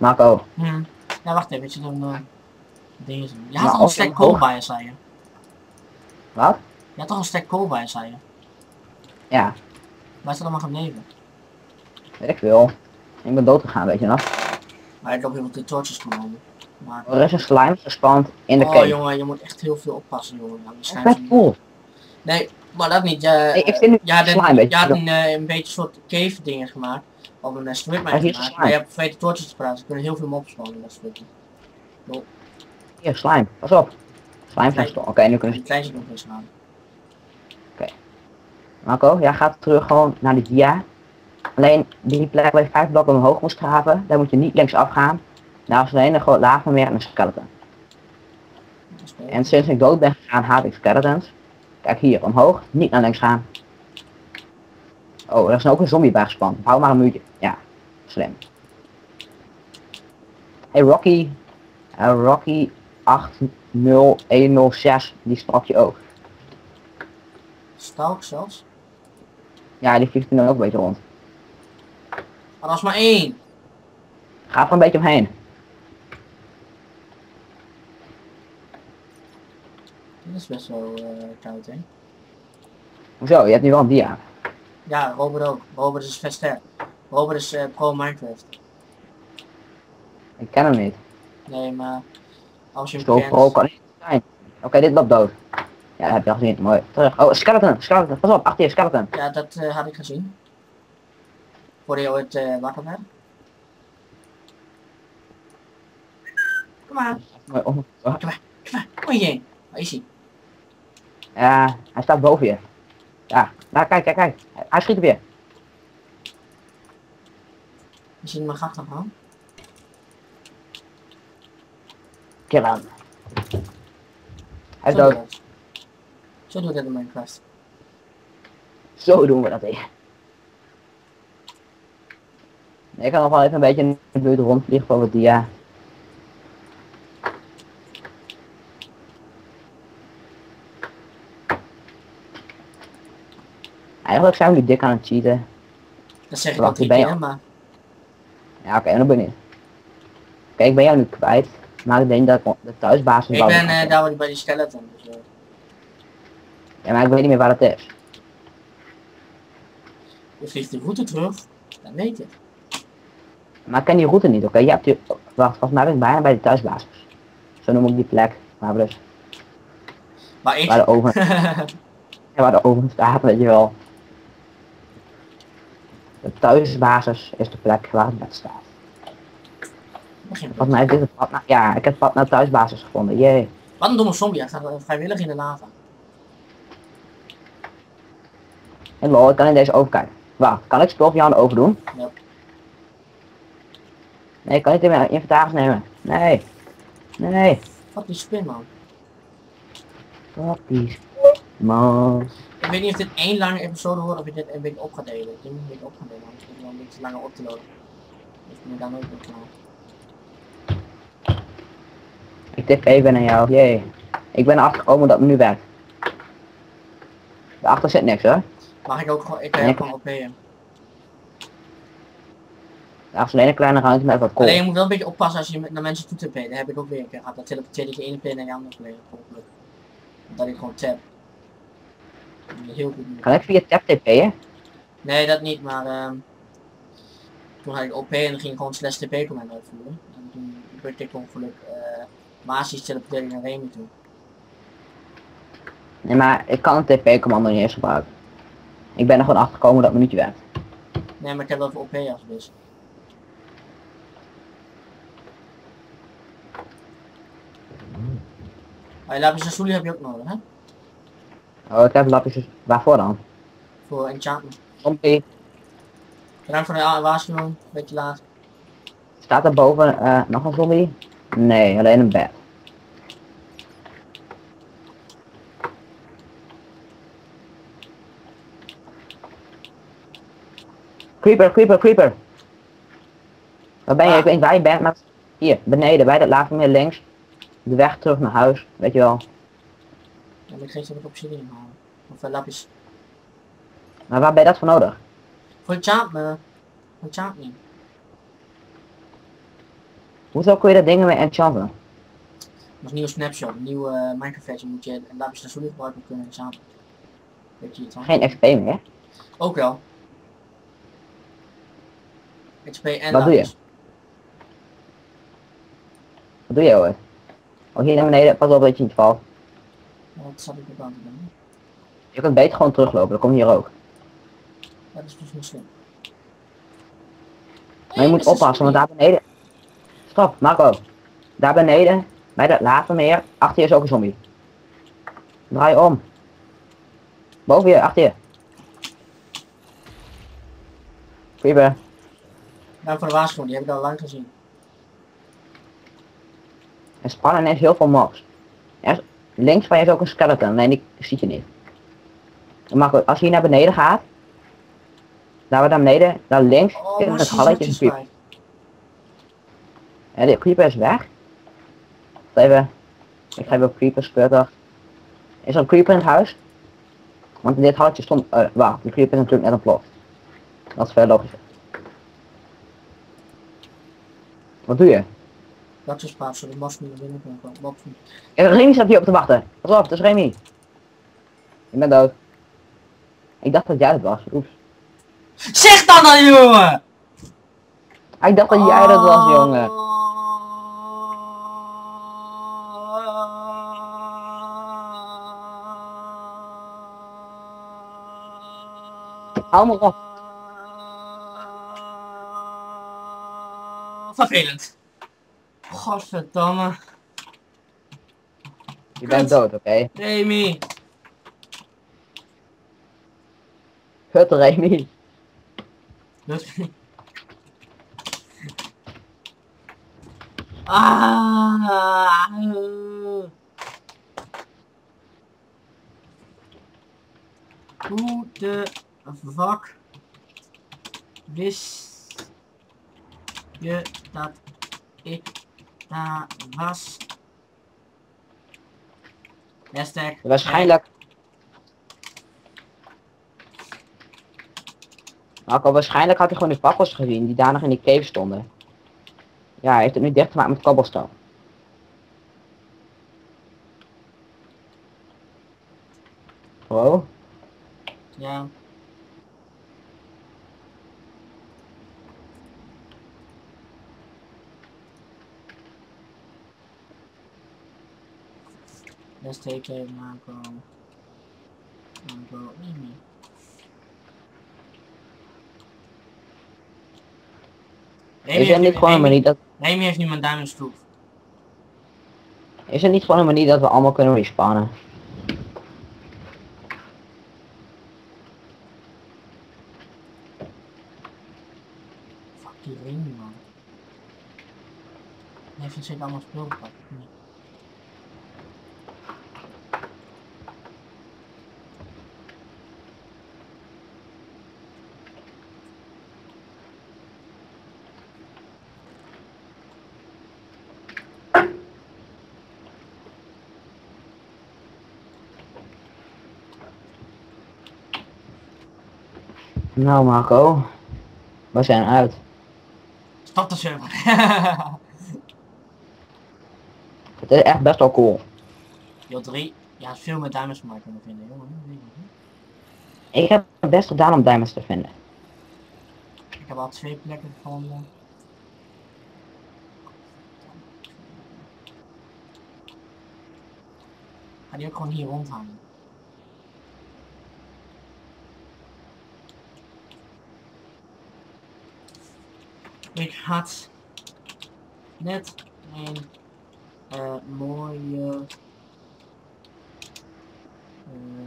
Marco. Hm. Ja, wacht even. Ik zit een uh, ding. Je Maar had toch een als stek je kool omhoog- bij je, zei je? Wat? Je had toch een stek kool bij je, zei je? Ja, Waar is dat allemaal gebleven? weet ik veel. Ik ben dood gegaan, weet je nog. Maar ik heb heel veel de torches genomen. Maar... Er is een slime gespand in de Oh cave. jongen, je moet echt heel veel oppassen jongen. Ja, Het is zijn best ze... cool. Nee, maar dat niet. Je, Nee, ik zit nu je had slime, een, weet je je. had een, uh, een beetje soort cave dingen gemaakt. Of een uh, strip Maar hier is gemaakt. slime. Maar je hebt vergeten torches te praten. Ze kunnen heel veel mobs spawnen in dat stripje. Hier, slime. Pas op. Slime Klein- van Oké, okay, nu En kunnen die we... kleintje nog eens gaan. Marco, jij gaat terug gewoon naar de dia. Alleen die plek waar je vijf blokken omhoog moest graven, daar moet je niet links afgaan. Daar is alleen een groot lava meer en een skeleton. En sinds ik dood ben gegaan, haat ik skeletons. Kijk hier, omhoog, niet naar links gaan. Oh, er is ook een zombie bij gespannen. Hou maar een muurtje. Ja, slim. Hey Rocky, uh, Rocky acht nul een nul zes, die sprak je ook. Stalk zelfs. Ja, die vliegt er nu ook een beetje rond. Maar dat is maar één. Ga er een beetje omheen. Dit is best wel uh, koud, hè? Hoezo? Je hebt nu wel een dia. Ja, Robert ook. Robert is Vester. Robert is uh, pro Minecraft. Ik ken hem niet. Nee, maar als je hem Zo kent... pro kan niet zijn. Oké, okay, dit loopt dood. Ja, dat heb je al gezien. Mooi. Terug. Oh, skeleton, skeleton. Pas op, achter je, skeleton. Ja, dat uh, had ik gezien. Voordat je ooit uh, wakker werd. Kom maar. Mooi, oh. Kom maar. Kom maar. Kom hierheen. Waar is hij? Ja, hij staat boven je. Ja, nou kijk, kijk, kijk. Hij, hij schiet er weer. Je ziet mijn gat gaan. Kill hem. Hij is Zo doe dood. je dat. Zo doe ik dat in Minecraft. Zo doen we dat hier. Ik kan nog wel even een beetje in de buurt rondvliegen voor wat dia. Eigenlijk zijn we nu dik aan het cheaten. Dat zeg ik Wacht, al drie ben je keer, al? maar... Ja, oké, okay, dan ben ik niet. Oké, ik ben jou nu kwijt. Maar ik denk dat ik de thuisbasis Ik wel ben kan uh, vinden. daar bij die skeleton. Dus, uh, Ja, maar ik weet niet meer waar het is. je vliegt de route terug. Dan weet je het. Maar ik ken die route niet, oké? Je hebt die... Wacht, volgens mij ben ik bijna bij de thuisbasis. Zo noem ik die plek. Waar we dus... Maar ik... Waar de oven... ja, waar de oven staat, weet je wel. De thuisbasis is de plek waar het bed staat. Begin Volgens mij is dit het pad naar... Ja, ik heb het pad naar de thuisbasis gevonden. Jee. Wat een domme zombie, hij gaat vrijwillig in de lava. En lol, ik kan in deze oven kijken. Wacht, kan ik spul van jou aan de oven doen? Ja. Nee, ik kan niet in mijn inventaris nemen. Nee. Nee. Wat die spin man. Fuck die man. Ik weet niet of dit één lange episode wordt of ik dit een beetje op ga delen. Ik denk dat ik dit op ga delen, want het is wel een beetje langer op te lopen. Dus ik ben daar nooit mee klaar. Ik tip even naar jou. Jee. Ik ben erachter gekomen dat het nu werkt. Daarachter zit niks hoor. Mag ik ook gewoon, ik kan Nee. ook gewoon op'en. Daar is alleen een kleine ruimte met wat kool. Alleen je moet wel een beetje oppassen als je met- naar mensen toe te Dat heb ik ook weer een keer gehad. Dat teleporteer ik de ene pin naar de andere play. Dat ik gewoon tap. Dat moet je heel goed doen. Kan ik via tap tp'en? Nee, dat niet, maar ehm toen had ik op en dan ging ik gewoon slash tp command uitvoeren. En toen drukte ik ongeluk uh, Masi's teleportering naar Remy toe. Nee, maar ik kan een tp-commando niet eens gebruiken. Ik ben er gewoon achter gekomen dat het me niet werkt. Nee, maar ik heb wel voor op als dus. Ah, lapis lazuli heb je ook nodig, hè? Oh, ik heb lapjes. Waarvoor dan? Voor enchantment. Zombie. Bedankt voor de a- waarschuwing, beetje laat. Staat er boven uh, nog een zombie? Nee, alleen een bed. Creeper, creeper, creeper. Waar ben je? Ah. Ik weet niet waar je bent, maar hier, beneden, bij dat laagje meer links. De weg terug naar huis, weet je wel. Dan moet ik geen stuk obsidian halen. Of uh, lapis. Maar waar ben je dat voor nodig? Voor enchantment. Voor enchantment. Hoezo kun je dat dingen met enchanten? Dat is een nieuwe snapshot, een nieuwe uh, Minecraft versie moet je lapis lazuli gebruiken om kunnen samen. Weet je het dan? Geen X P meer? Ook wel. X P en Wat doe je? lapis. Wat doe je ooit? Oh, hier naar beneden, pas op dat je niet valt. Wat zat ik ook aan te doen? Je kunt beter gewoon teruglopen, dat komt hier ook. Dat is dus niet slim. Maar je moet oppassen, want daar beneden... Stop, Marco. Daar beneden, bij dat lavenmeer, achter je is ook een zombie. Draai om. Boven je, achter je. Creeper. Dank voor de waarschuwing, die heb ik al lang gezien. Er spannen ineens heel veel mobs. Er is, links van je is ook een skeleton, nee die zie je niet. Marco, als je hier naar beneden gaat, daar we naar beneden, naar links, Oh, in het halletje is een creeper. En de creeper is weg. Even, ik ga even op creeper sputter. Is er een creeper in het huis? Want in dit halletje stond, uh, wauw, de creeper is natuurlijk net ontploft. Dat is veel logischer. Wat doe je? Dat is spaar, zodat de mos niet naar binnen kan komen. Mobs niet. Ja, Remy staat hier op te wachten. Pas op, het is Remy. Ik ben dood. Ik dacht dat jij het was, oeps. Zeg dan dan, jongen! Ik dacht dat jij dat was, jongen. Hou me op. Vervelend. Godverdamme. Je bent dood, oké? Okay? Remy. Hut Remy. Ah. Hoe de fuck wist je dat ik daar was? Hashtag. Waarschijnlijk. Marco, waarschijnlijk had hij gewoon die fakkels gezien die daar nog in die cave stonden. Ja, hij heeft het nu dicht gemaakt met cobblestone. Bro? Ja. Let's take a Marco. Marco, Remy. Is er niet gewoon een manier dat... Remy heeft nu mijn diamond stroef. Is er niet gewoon een manier dat we allemaal kunnen respawnen? Fuck die Remy, man. Hij heeft zeker allemaal spul gepakt. Nee. Nou Marco, we zijn uit. Stop de server. Het is echt best wel cool. Deel drie. Ja, het is veel meer diamonds voor mij kunnen vinden, jongen. Ik heb het best gedaan om diamonds te vinden. Ik heb al twee plekken gevonden. Ga die ook gewoon hier rondhangen. Ik had net een uh, mooie uh,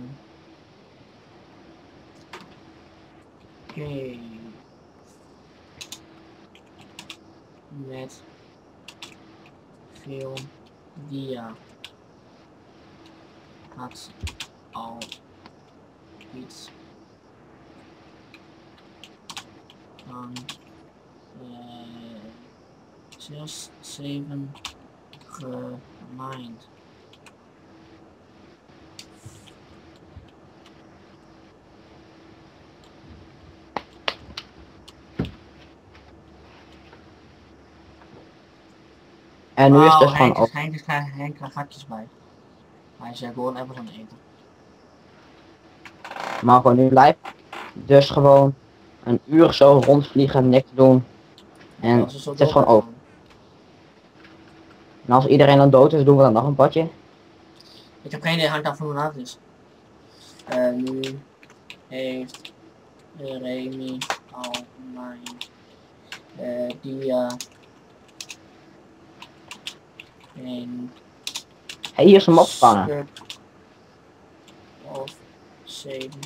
cave met veel dia. Had al iets van uh, zes, zeven gemind. En nu is het dus Henk, gewoon op. Henk, Henk, Henk, Henk krijgt hakjes bij. Hij is gewoon even aan het eten. Maar gewoon nu blijft dus gewoon een uur zo rondvliegen, niks doen. En Als ze zo het is gewoon doorgaan. op. En als iedereen dan dood is, doen we dan nog een potje. Ik heb geen idee, hangt af van hoe laat het is. Uh, nu heeft Remy al mijn uh, dia in Hé, hier is hem opspannen. stuk of zeven.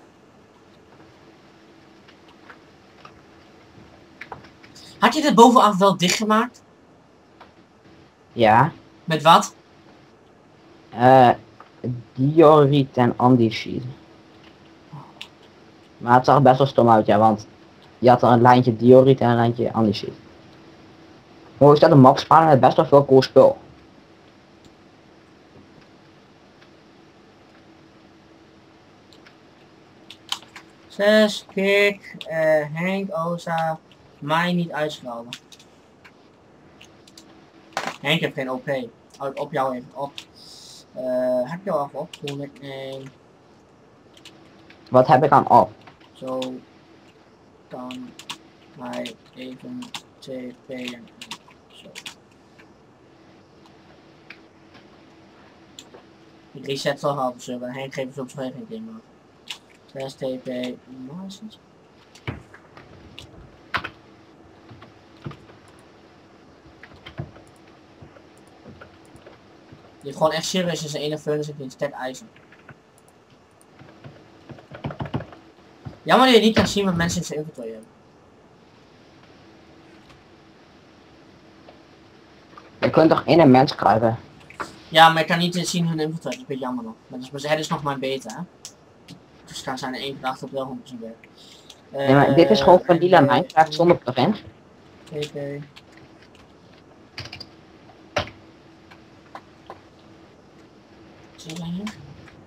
Had je dit bovenaf wel dichtgemaakt? Ja. Met wat? Eh, Dioriet en andesite. Maar het zag best wel stom uit, ja, want je had er een lijntje dioriet en een lijntje andesite. Hoe is dat een map sparen met best wel veel cool spul? Zes, Kik, uh, Henk, Oza, mij niet uitschelden. Henk heeft geen O P. Oh, op jou even op. Uh, heb je al even op? Toen ik neem. Wat heb ik aan op? Zo kan hij even T P'en. Zo. Ik reset wel half zo, maar Henk geeft op zijn geen ding meer. zes T P. Nice. Je hebt gewoon echt serieus in zijn ene furnace en een stack ijzer. Jammer dat je niet kan zien wat mensen in zijn inventory hebben. Je kunt toch in een mens kruipen? Ja, maar ik kan niet zien hun inventory, dat is een beetje jammer nog. Maar, dus, maar het is nog maar beta, hè. Dus daar zijn er één per acht op wel honderd werk. Uh, Nee, maar dit is gewoon vanilla Minecraft zonder plugins. T P. Zie je hier?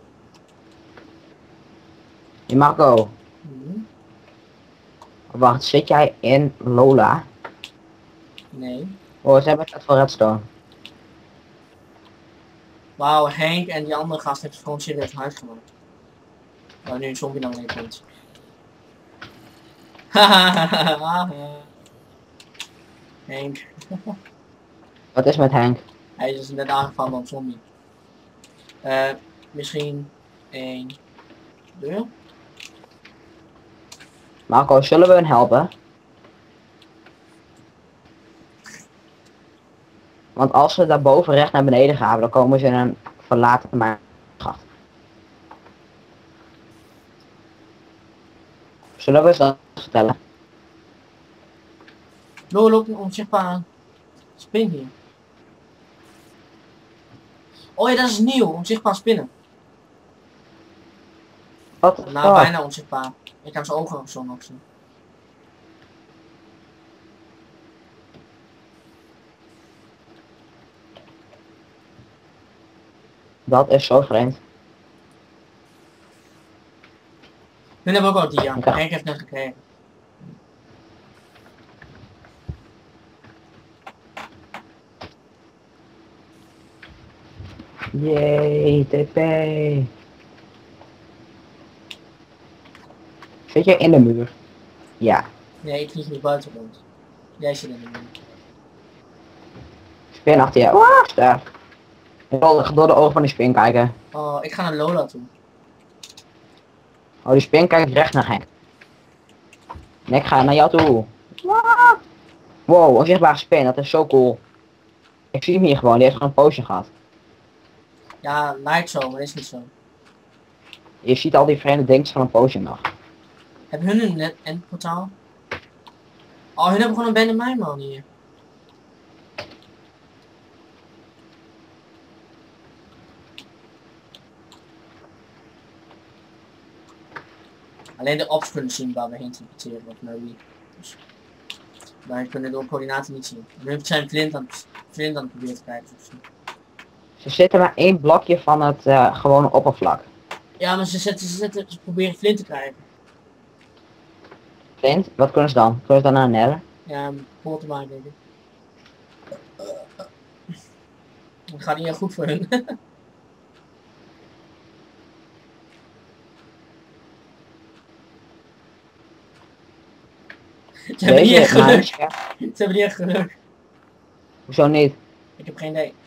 Je Marco. Hmm. Wacht, zit jij in Lola? Nee. Oh, ze hebben het voor redstone. Wauw, Henk en die andere gast heeft gewoon serieus een huis gemaakt. Waar nu een zombie naar beneden komt. Henk. Wat is met Henk? Hij is dus net aangevallen door een zombie. Uh, misschien één deur? Marco, zullen we hun helpen? Want als ze daarboven recht naar beneden gaan, dan komen ze in een verlaten mijnschacht. Zullen we ze dat vertellen? Lo, loopt een onzichtbare spin hier. Oh ja, dat is nieuw, onzichtbaar spinnen. Wat? Nou, bijna onzichtbaar. Ik kan zijn ogen zo nog zien. Dat is zo vreemd. Hun hebben ook al die, ja. Ja. Henk heeft net gekregen. Yay, T P. Zit je in de muur? Ja. Nee, ik vlieg niet buiten rond. Jij zit in de muur. Spin achter je. Wauw, sterk. Ik wil door de ogen van die spin kijken. Oh, ik ga naar Lola toe. Oh, die spin kijkt recht naar Henk. En ik ga naar jou toe. Wow, onzichtbare spin, dat is zo cool. Ik zie hem hier gewoon, die heeft gewoon een potion gehad. Ja, lijkt zo, maar dat is niet zo. Je ziet al die vreemde dingetjes van een potion nog. Hebben hun een net endportaal? Oh, hun hebben gewoon een bende mij man hier. Alleen de ops kunnen zien waar we heen teleporteren of naar wie. Dus wij kunnen de coördinaten niet zien. We zijn Flint aan, Flint aan het proberen te krijgen. Ze zitten maar één blokje van het uh, gewone oppervlak. Ja, maar ze, zetten, ze, zetten, ze proberen Flint te krijgen. Flint? Wat kunnen ze dan? Kunnen ze dan naar een nether? Ja, poort te maken denk ik. Het gaat niet heel goed voor hun. Ze hebben niet echt Deze geluk. Minecraft. Ze hebben niet echt geluk. Hoezo niet? Ik heb geen idee.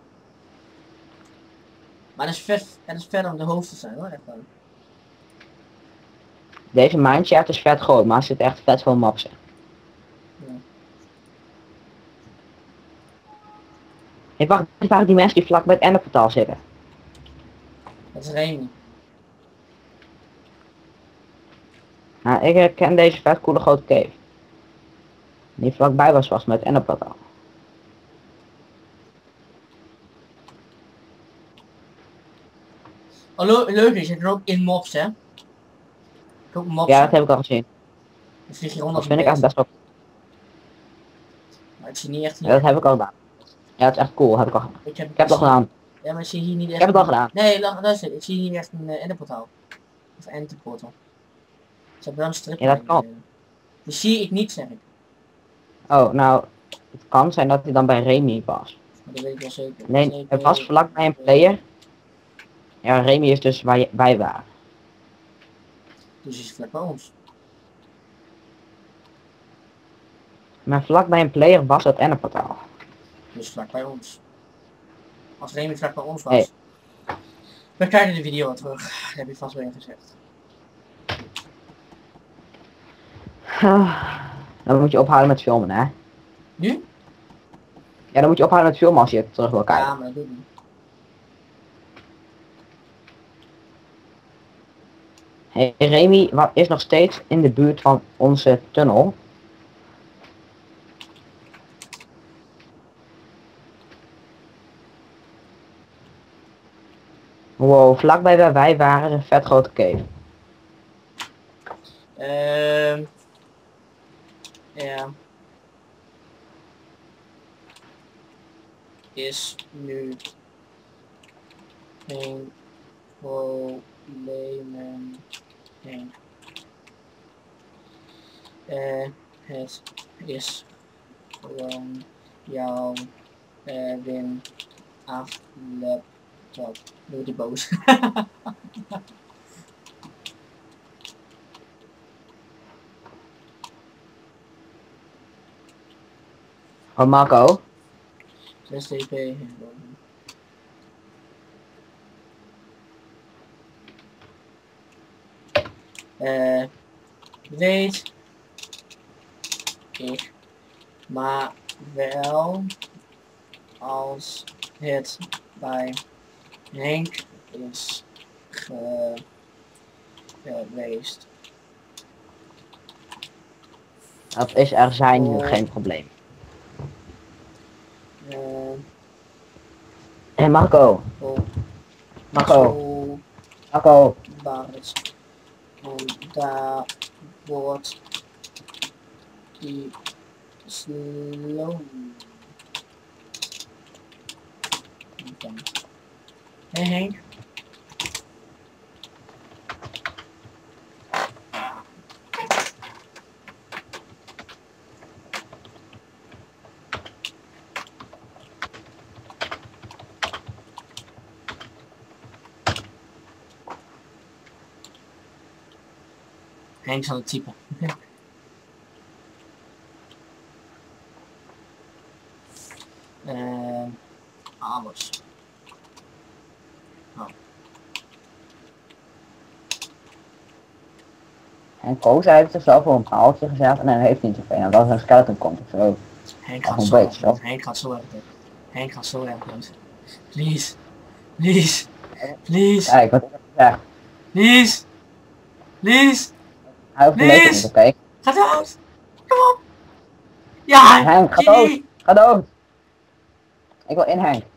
Maar dat is vet, het is verder om de hoofd te zijn hoor, echt wel. Deze mineshaft is vet groot, maar er zit echt vet veel maps in. Ja. Hey, wacht, dit waren die mensen die vlak bij het enderportaal zitten. Dat is Remy. Nou, ik herken deze vet coole grote cave. Die vlakbij was vast met het enderportaal. Oh, le leuk is, je zit er ook in mobs hè. Ook mobs. Ja, dat heb ik al gezien. Dan vlieg je rond Dat als vind een ik echt beest. best wel... Maar ik zie niet echt hier. Ja, dat heb ik al gedaan. Ja, dat is echt cool, heb ik al gedaan. Ik heb, Ik heb het al zie- gedaan. Ja, maar ik zie hier niet echt... Ik heb het al gedaan. Nee, la- luister, ik zie hier niet echt een uh, enderportaal. Of enderportal. Ze hebben wel een strip. Ja, dat kan. Die zie ik niet, zeg ik. Oh, nou, het kan zijn dat hij dan bij Remy was. Maar dat weet ik wel zeker. Nee, Zeker. het was vlakbij een player. Ja, Remy is dus waar je- wij waren. Dus is het vlak bij ons. Maar vlakbij een player was het enderportaal. Dus vlak bij ons. Als Remy vlak bij ons was. Hey. We kijken de video al terug. Dat heb je vast wel gezegd. Dan moet je ophouden met filmen, hè? Nu? Ja, dan moet je ophouden met filmen als je het terug wil kijken. Ja, maar dat doe ik niet. Hey, Remy wa- is nog steeds in de buurt van onze tunnel. Wow, vlakbij waar wij waren is een vet grote cave. Ehm. Ja. Is nu geen problemen. Nee. Eh, het is gewoon jouw uh, win aflap. Nu wordt hij boos. Oh, Marco. zes D P. Eh, weet ik, maar wel als het bij Henk is ge geweest. Dat is er zijn nu Oh. geen probleem. Uh, Hé, hey, Marco. oh, Marco. zo Marco. Bart. En daar wordt die slow. Hé hey Henk. Henk is aan het typen. uh, alles. Oh. En Koos heeft er zelf voor een paaltje gezet en dan heeft hij niet zoveel. En dat is een skeleton komt of zo. Henk Of gaat een zo beetje erg. zo. Henk gaat zo erg dood. Henk gaat zo erg dood. Please. Please. Please. Kijk, wat ik heb gezegd. Please. Please. Hij overleeft het Please. niet, oké? Ga dood. Kom op. Ja. Henk, ga Genie. dood. Ga dood. Ik wil in Henk.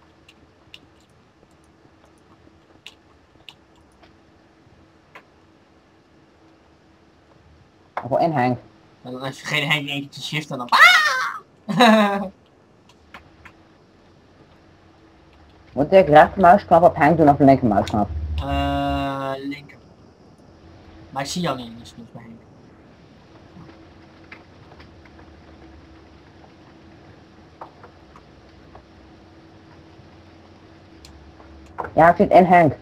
Ik wil in Henk. En dan vergeet Henk één keer te shiften en dan... Ah! Moet ik rechtermuisknop op Henk doen of linkermuisknop? uh, linker. Maar ik zie jou niet, dus niet bij Henk. Ja, ik zit in Henk.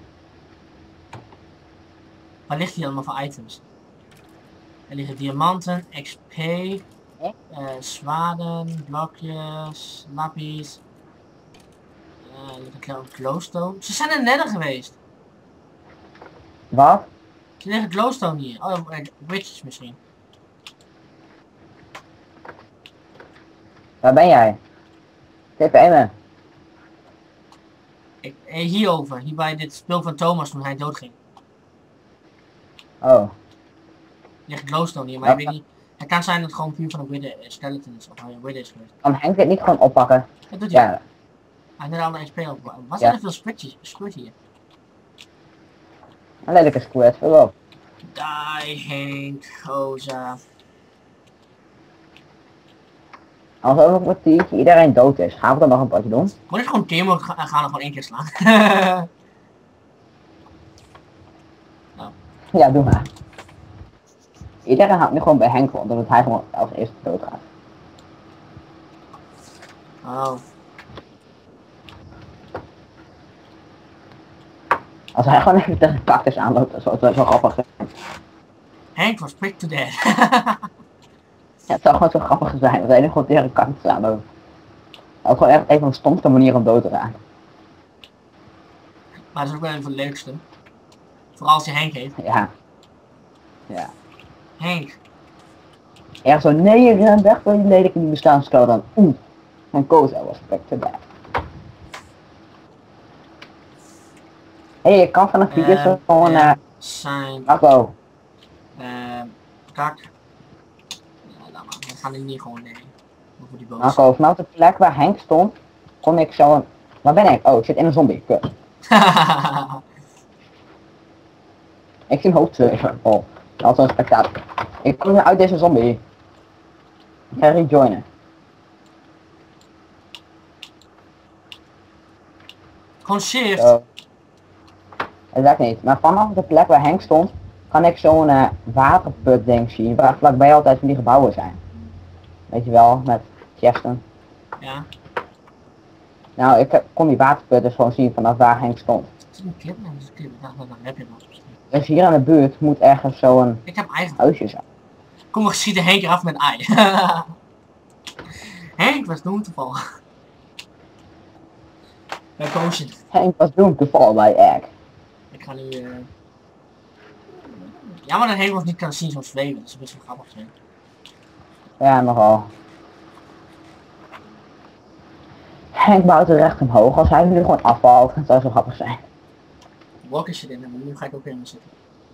Waar ligt hier allemaal voor items? Er liggen diamanten, X P, uh, zwaarden, blokjes, lappies. Uh, er ligt een glowstone. Ze zijn er net geweest. Wat? Ze liggen glowstone hier. Oh, witches misschien. Waar ben jij? Tip me. Ik, eh, hierover, hier bij dit speel van Thomas toen hij doodging. Oh. Er ligt glowstone hier, maar Ja. ik weet niet. Het kan zijn dat het gewoon puur van een wither skeleton is, of hij een wither is geweest. Kan Henk dit niet gewoon oppakken? Dat doet hij. Ja. Hij heeft net al een X P op. Wat Ja. zijn er veel squid squid hier? Een lelijke squid, veel op. Die Henk, goza. Als over een kwartiertje iedereen dood is, gaan we dan nog een potje doen? Moet ik gewoon game mode gaan en gaan er gewoon één keer slaan? Ja, doe maar. Iedereen houdt nu gewoon bij Henk rond, omdat hij gewoon als eerste dood gaat. Oh. Als hij gewoon even tegen cactus aanloopt, dan zou het wel zo grappig zijn. Henk was quick to death. Ja, het zou gewoon zo grappig zijn, dat hij nu gewoon tegen cactus aanloopt. Dat is gewoon echt een van de stomste manieren om dood te gaan. Maar dat is ook wel even het leukste. Vooral als je Henk heeft. Ja. Ja. Henk. Erg zo, nee, je rent weg van die lelijke die bestaansspel dan. Oeh. Mijn Koza was back to back. Hé, hey, ik kan vanaf hier Ehm, zo gewoon naar Zijn. Marco. Ehm. Kak. Ja, laat maar. We gaan er niet gewoon nemen. Over die boos. Marco, vanaf de plek waar Henk stond, kon ik zo een... Waar ben ik? Oh, ik zit in een zombie. Kut. Ik zie een hoofdserver. Oh, dat is een spektakel. Ik kom nu uit deze zombie. Ik ga rejoinen. Gewoon shift. Zo. Dat lukt niet. Maar vanaf de plek waar Henk stond, kan ik zo'n uh, waterput ding zien, waar vlakbij altijd van die gebouwen zijn. Weet je wel, met chesten. Ja. Nou, ik heb, kon die waterput dus gewoon zien vanaf waar Henk stond. Het is een clip, nee, het is een clip. Ik dacht dat het een rapje was misschien. Dus hier aan de buurt moet ergens zo'n Ik heb eigen. huisje zijn. Kom, we schieten Henk eraf met ei. Henk was doen toevallig. Bij Potion. Henk was doen te vallen bij Egg. Ik ga nu. Uh... Ja, maar dat Henk was niet kan zien zoals zweven. Dat is best wel grappig zijn. Ja, nogal. Henk bouwt er recht omhoog. Als hij nu gewoon afvalt, dan zou het zo grappig zijn. Walk is erin, maar nu ga ik ook helemaal zitten.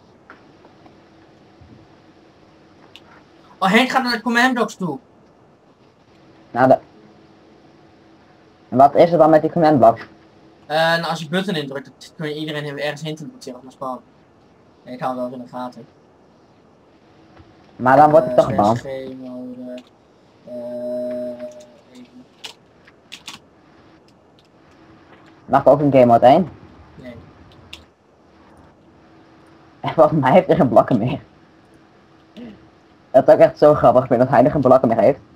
Oh, Henk gaat naar de command blocks toe. Nou, de... En wat is er dan met die command blocks? Uh, nou, als je button indrukt, dan kun je iedereen even ergens heen teleporteren of naar spawn. En ik hou wel in de gaten. Maar dan wordt het Uh, toch geband. G-mode. Uh, even. Mag ik ook een game mode één? Nee. En volgens mij heeft hij geen blokken meer. Dat is ook echt zo grappig, ik vind dat hij er geen blokken meer heeft.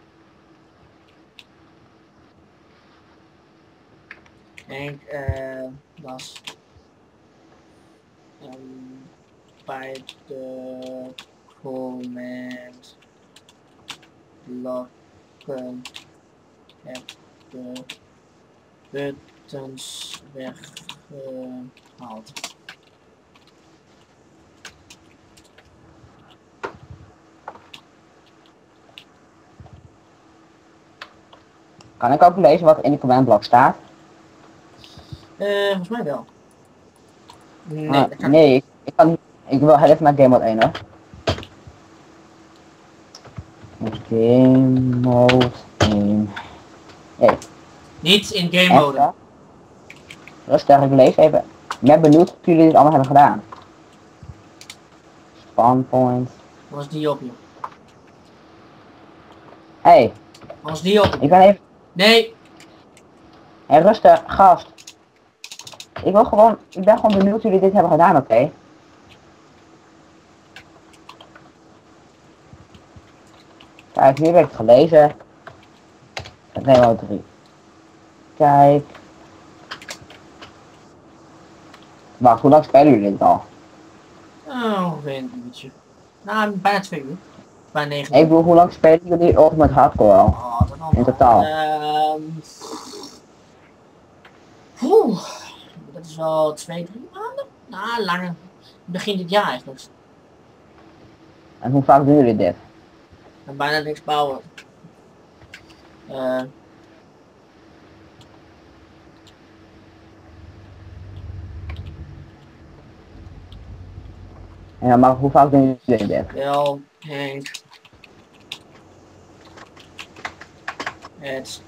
Henk uh, was um, bij de command blokken heb de buttons weggehaald. Kan ik ook lezen wat in die command block staat? Uh, volgens mij wel. Nee, Ah, dat kan nee, ik, ik kan niet. Ik wil heel even naar game mode één hoor. Game mode één. Nee. niet in game mode. Echt, rustig, ik lees even. Ik ben benieuwd of jullie dit allemaal hebben gedaan. Spawn point. Was die op je? Hey, Was die op? ik ben even. Nee. Hey, rustig, gast. Ik wil gewoon, ik ben gewoon benieuwd of jullie dit hebben gedaan, oké? Okay? Kijk, hier heb ik het gelezen. Demo drie. Kijk. Wacht, hoe lang spelen jullie dit al? Oh, ongeveer een uurtje. Nou, bijna twee uur. Bijna negen Ik uur. bedoel, hoe lang spelen jullie Ultimate Hardcore al? Oh, dat allemaal. In totaal. Ehm Oeh, dat is wel twee, drie maanden? Nou, langer. Begin dit jaar eigenlijk. En hoe vaak doen jullie dit? En bijna niks bouwen. Eh En dan maar hoe vaak doen jullie dit? wel, Henk. Het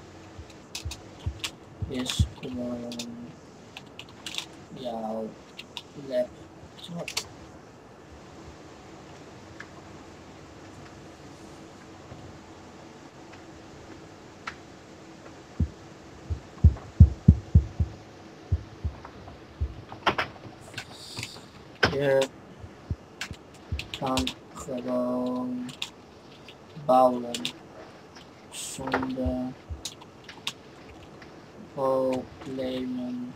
is gewoon jouw laptop. Je kan gewoon bouwen zonder problemen.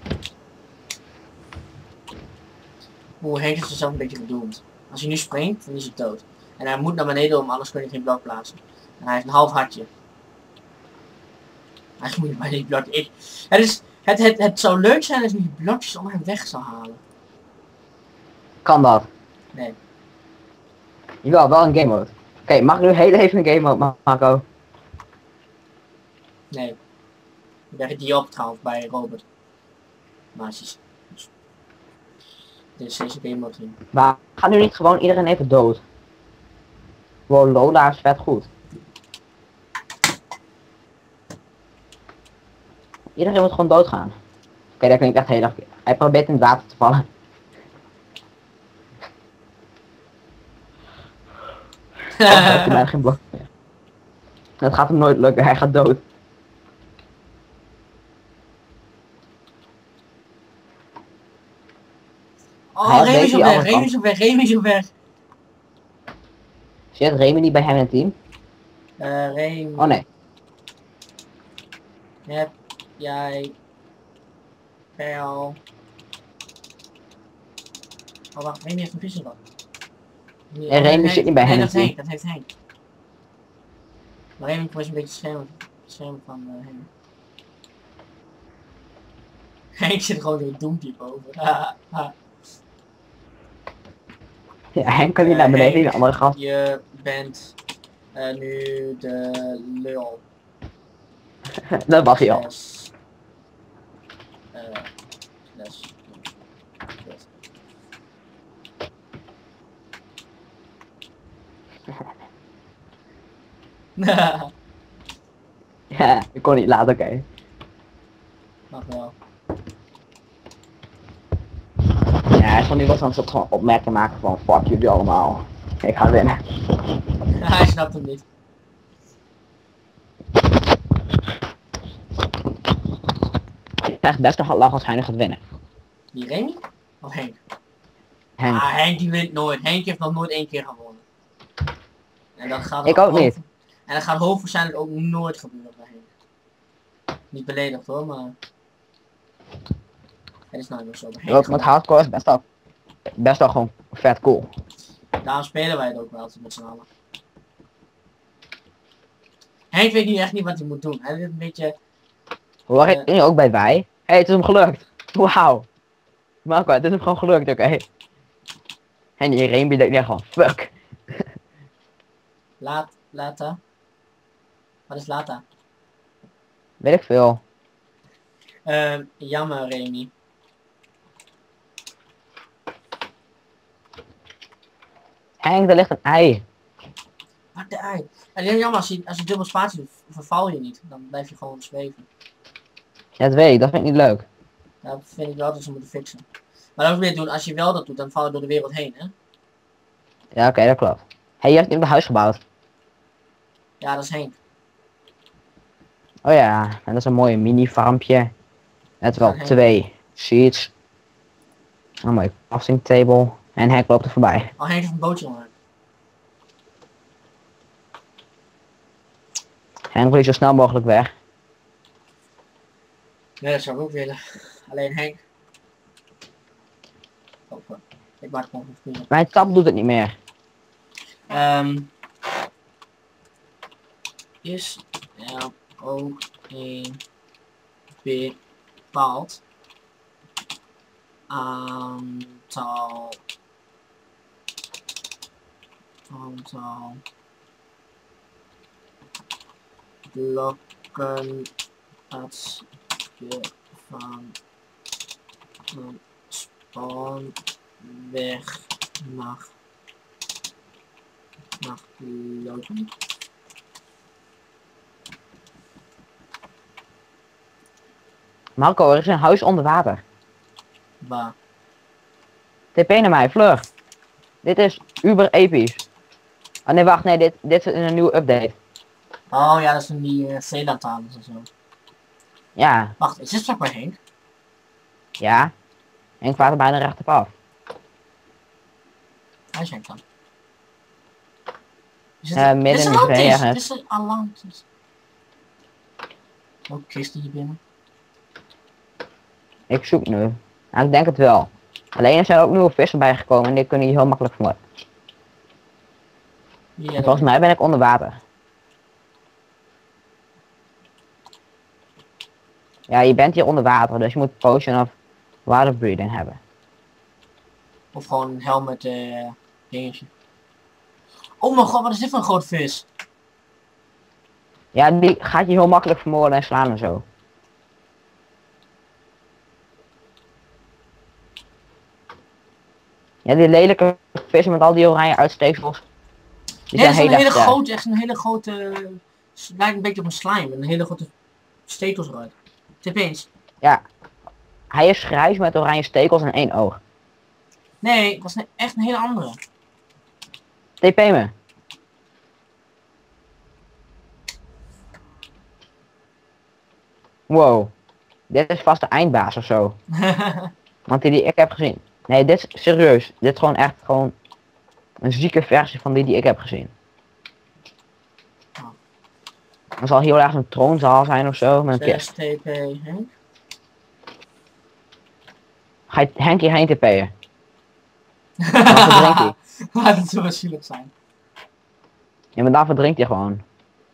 Hoe Henk is er zelf een beetje gedoemd. Als hij nu springt, dan is hij dood. En hij moet naar beneden om, anders kun je geen blok plaatsen. En hij heeft een half hartje. Hij moet bij die blok. Ik, het, is, het, het, het zou leuk zijn als je die blokjes om hem weg zou halen. Kan dat? Nee. Jawel, wel een game mode. Oké, mag ik nu heel even een game mode, Marco? Nee. Ik ben die op trouwens bij Robert. Maatjes. Dit is deze game mode in. Maar gaat nu niet gewoon iedereen even dood? Wow, Lola is vet goed. Iedereen moet gewoon doodgaan. Oké, okay, dat klinkt echt heel erg. Hij probeert in het water te vallen. Oh, hij heeft bijna geen blok meer. Dat gaat hem nooit lukken, hij gaat dood. Oh, Remy is op weg, Remy is op weg, Remy is op weg. Zit Remy niet bij hem in het team? Uh, Remy. Oh nee. Heb jij wel... Oh wacht, Remy heeft een vissenbak. En Remy zit niet bij hem in dat het team. Henk, dat heeft Henk. Maar Remy was een beetje scherm, scherm van uh, Henk. Henk zit gewoon in een doempje boven. Ja, Henk kan niet uh, naar beneden in de andere gast. Je bent uh, nu de lul. Dat was hij al. Uh, les. Ja, ik kon niet laten, oké. Okay. Mag wel. Ja, hij is van nu was dan gewoon opmerking maken van fuck jullie allemaal. Ik ga winnen. Hij snapt hem niet. Ik krijg best nog lach als hij nu gaat winnen. Die Remy? Of Henk? Henk. Ah, Henk die wint nooit. Henk heeft nog nooit één keer gewonnen. En dat gaat ik ook niet. En dat gaat hoogwaarschijnlijk ook nooit gebeuren bij Henk. Niet beledigd hoor, maar... Het is nou nog zo. Henk met hardcore is best wel, best wel gewoon vet cool. Daarom spelen wij het ook wel met z'n allen. Henk weet nu echt niet wat hij moet doen. Hij is een beetje... Hoor ik uh, ook bij wij? Hé, hey, het is hem gelukt. Wauw. Marco, het is hem gewoon gelukt, oké. Okay. En die Remy denkt echt gewoon, fuck. Laat, lata. Wat is lata? Weet ik veel. Uh, jammer, Remy. Henk, er ligt een ei. Wat de ei? En heel jammer, als je, als je dubbel spatie doet, verval je niet. Dan blijf je gewoon zweven. Ja, dat weet ik, dat vind ik niet leuk. Ja, dat vind ik wel dat ze moeten fixen. Maar dat moet je doen, als je wel dat doet, dan val je door de wereld heen, hè? Ja, oké, okay, dat klopt. Hé, hey, je hebt een huis gebouwd. Ja, dat is Henk. Oh ja, en dat is een mooie mini-farmpje. Met wel ja, twee sheets. Een mooie crafting table. En Henk loopt er voorbij. Oh, Henk heeft een bootje omhoog. Henk wil zo snel mogelijk weg. Nee, dat zou ik ook willen. Alleen Henk. kopen. Ik maak gewoon versturen. Mijn tab doet het niet meer. Um, is er ook een bepaald aantal aantal blokken dat je van een spoorweg mag mag lopen? Marco, er is een huis onder water. Waar? T P naar mij, vlug. Dit is uber episch. Oh nee, wacht, nee, dit, dit is een nieuwe update. Oh ja, dat zijn die uh, Zeelandtalens en zo. Ja, Wacht, is dit straks bij Henk? ja. Henk vaart er bijna recht op af. Hij is Henk dan. Is het, Uh, dit midden is in een de zee Atlantis! ergens. Dit is een Atlantis. Ook kisten hier binnen. Ik zoek nu. Nou, ik denk het wel. Alleen er zijn ook nieuwe vissen bijgekomen en die kunnen je heel makkelijk vermoorden. Ja, En volgens mij ben ik onder water. Ja, je bent hier onder water, dus je moet potion of water breathing hebben. Of gewoon een helm met uh, dingetje. Oh mijn god, wat is dit voor een groot vis? Ja, die gaat je heel makkelijk vermoorden en slaan en zo. Ja, die lelijke vissen met al die oranje uitsteeksels. Die Nee, dat zijn is een heel hele erg sterk. grote, echt een hele grote... s- lijkt een beetje op een slime, met een hele grote stekels eruit. Tip eens. Ja. Hij is grijs met oranje stekels en één oog. Nee, dat is een- echt een hele andere. T P me. Wow. Dit is vast de eindbaas of zo. Want die die ik heb gezien. Nee, dit is serieus. Dit is gewoon echt gewoon een zieke versie van die die ik heb gezien. Oh. Er zal heel erg een troonzaal zijn of zo. Met een zes kist. T P, Henk. Ga je Henk hierheen tippen? Dan verdrinkt hij. Dat zou wel zielig zijn. Ja, maar dan verdrinkt hij gewoon.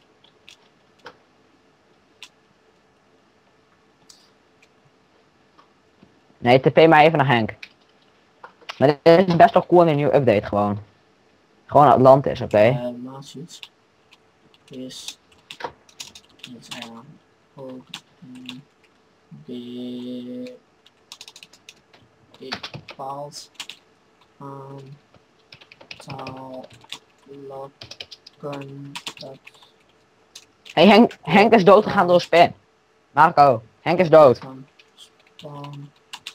Nee, T P mij even naar Henk. Maar dit is best wel cool in een nieuwe update gewoon. Gewoon Atlantis, oké? Okay? Uh, Maasjes is is er ook een be- bepaald aantal blokken dat Hey, Henk, Henk is dood gegaan door een spin. Marco, Henk is dood. van span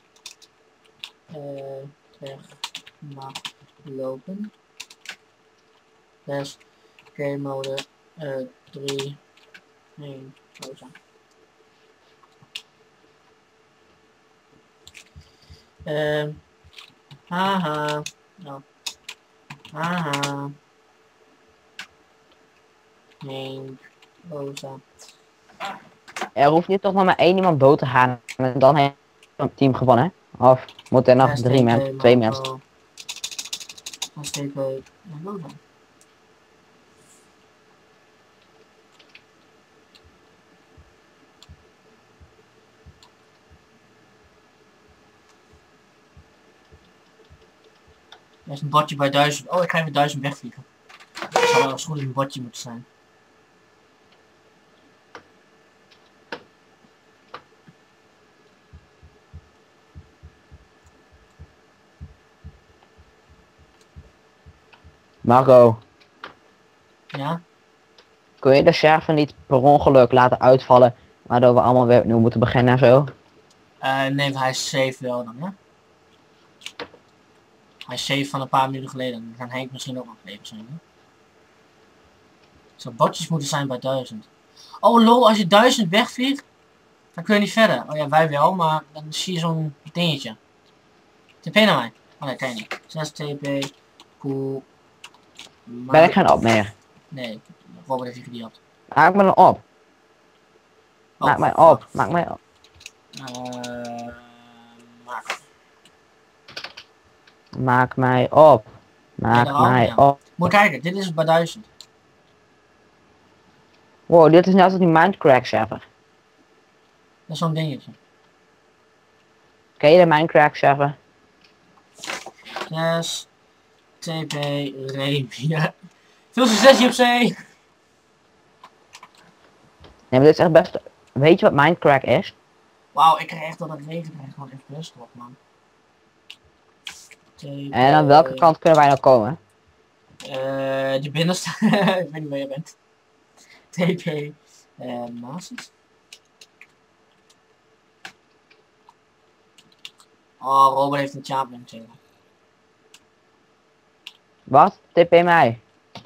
uh, weg mag lopen. Dus game mode uh, drie één pauze. Ehm haha. Nou. Haha. één pauze. Er hoeft niet toch nog maar één iemand dood te gaan. En dan heeft het team gewonnen. Of moeten er nog drie mensen, twee mensen. S T P en logo. Er is een bordje bij duizend. Oh, ik ga even duizend wegvliegen. Dat zou wel eens goed een bordje moeten zijn. Marco, Ja? kun je de server niet per ongeluk laten uitvallen, waardoor we allemaal weer opnieuw moeten beginnen en zo? Uh, nee, hij is safe wel dan, hè? Hij is safe van een paar minuten geleden. Dan kan Henk misschien ook nog leven zijn, hè? Zou bordjes moeten zijn bij duizend. Oh lol, als je duizend wegvliegt, dan kun je niet verder. Oh ja, wij wel, maar dan zie je zo'n dingetje. T P naar mij. Oh nee, kan je niet. zes T P. Cool. Ben ik geen op meer. Nee, Robert heeft die gehad. Maak me dan op. Oh, Maak mij op. Maak mij op. Uh, maak. Maak mij op. Ja, Maak daar hou ik mij niet aan. op. Moet je kijken, dit is het bij duizend. Wow, dit is net als die Minecraft server. Dat is zo'n dingetje. Ken je de Minecraft server? Yes. T P Rebia. Veel succes, J P C! Nee, maar dit is echt best... Weet je wat Minecraft is? Wauw, ik krijg echt dat het regen krijgt gewoon F P S erop, man. T P, En aan welke kant kunnen wij nou komen? Uh, de binnenste. Ik weet niet waar je bent. T P uh, Masis. Oh, Robert heeft een champion tegen. Wat? T P mij.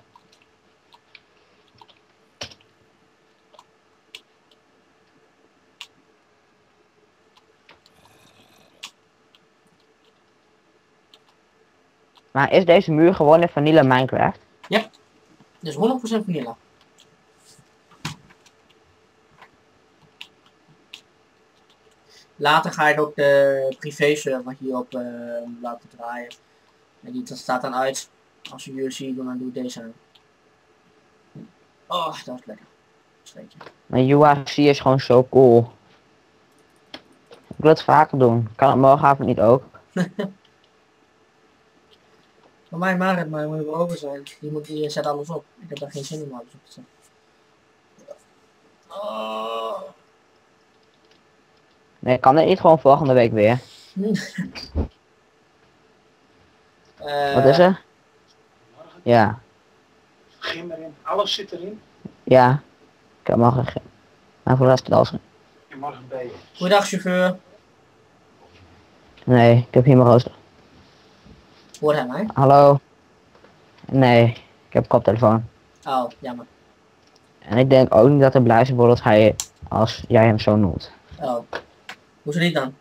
Maar is deze muur gewoon in vanille Minecraft? Ja, dus honderd procent vanilla. Later ga ik ook de privé server hierop uh, laten draaien. En die dat staat dan uit. Als je U F C doet, dan doe ik deze aan. Oh, dat is lekker. Streetje. Maar U F C is gewoon zo cool. Ik wil het vaker doen. Kan het morgenavond niet ook? Voor mij mag het, maar moet er over zijn. Die, moet, die zet alles op. Ik heb daar geen zin in om alles op te zetten. Oh. Nee, kan het niet gewoon volgende week weer? uh, Wat is er? Ja. Gym erin, alles zit erin. Ja. Ik heb morgen geen. Maar voor de rest alles. Je morgen bij je. Goeiedag chauffeur. Nee, ik heb hier mijn rooster. Hoort hij mij? Hallo? Nee, ik heb koptelefoon. Oh, jammer. En ik denk ook niet dat hij blij zou worden als hij, als jij hem zo noemt. Oh. Hoezo niet dan?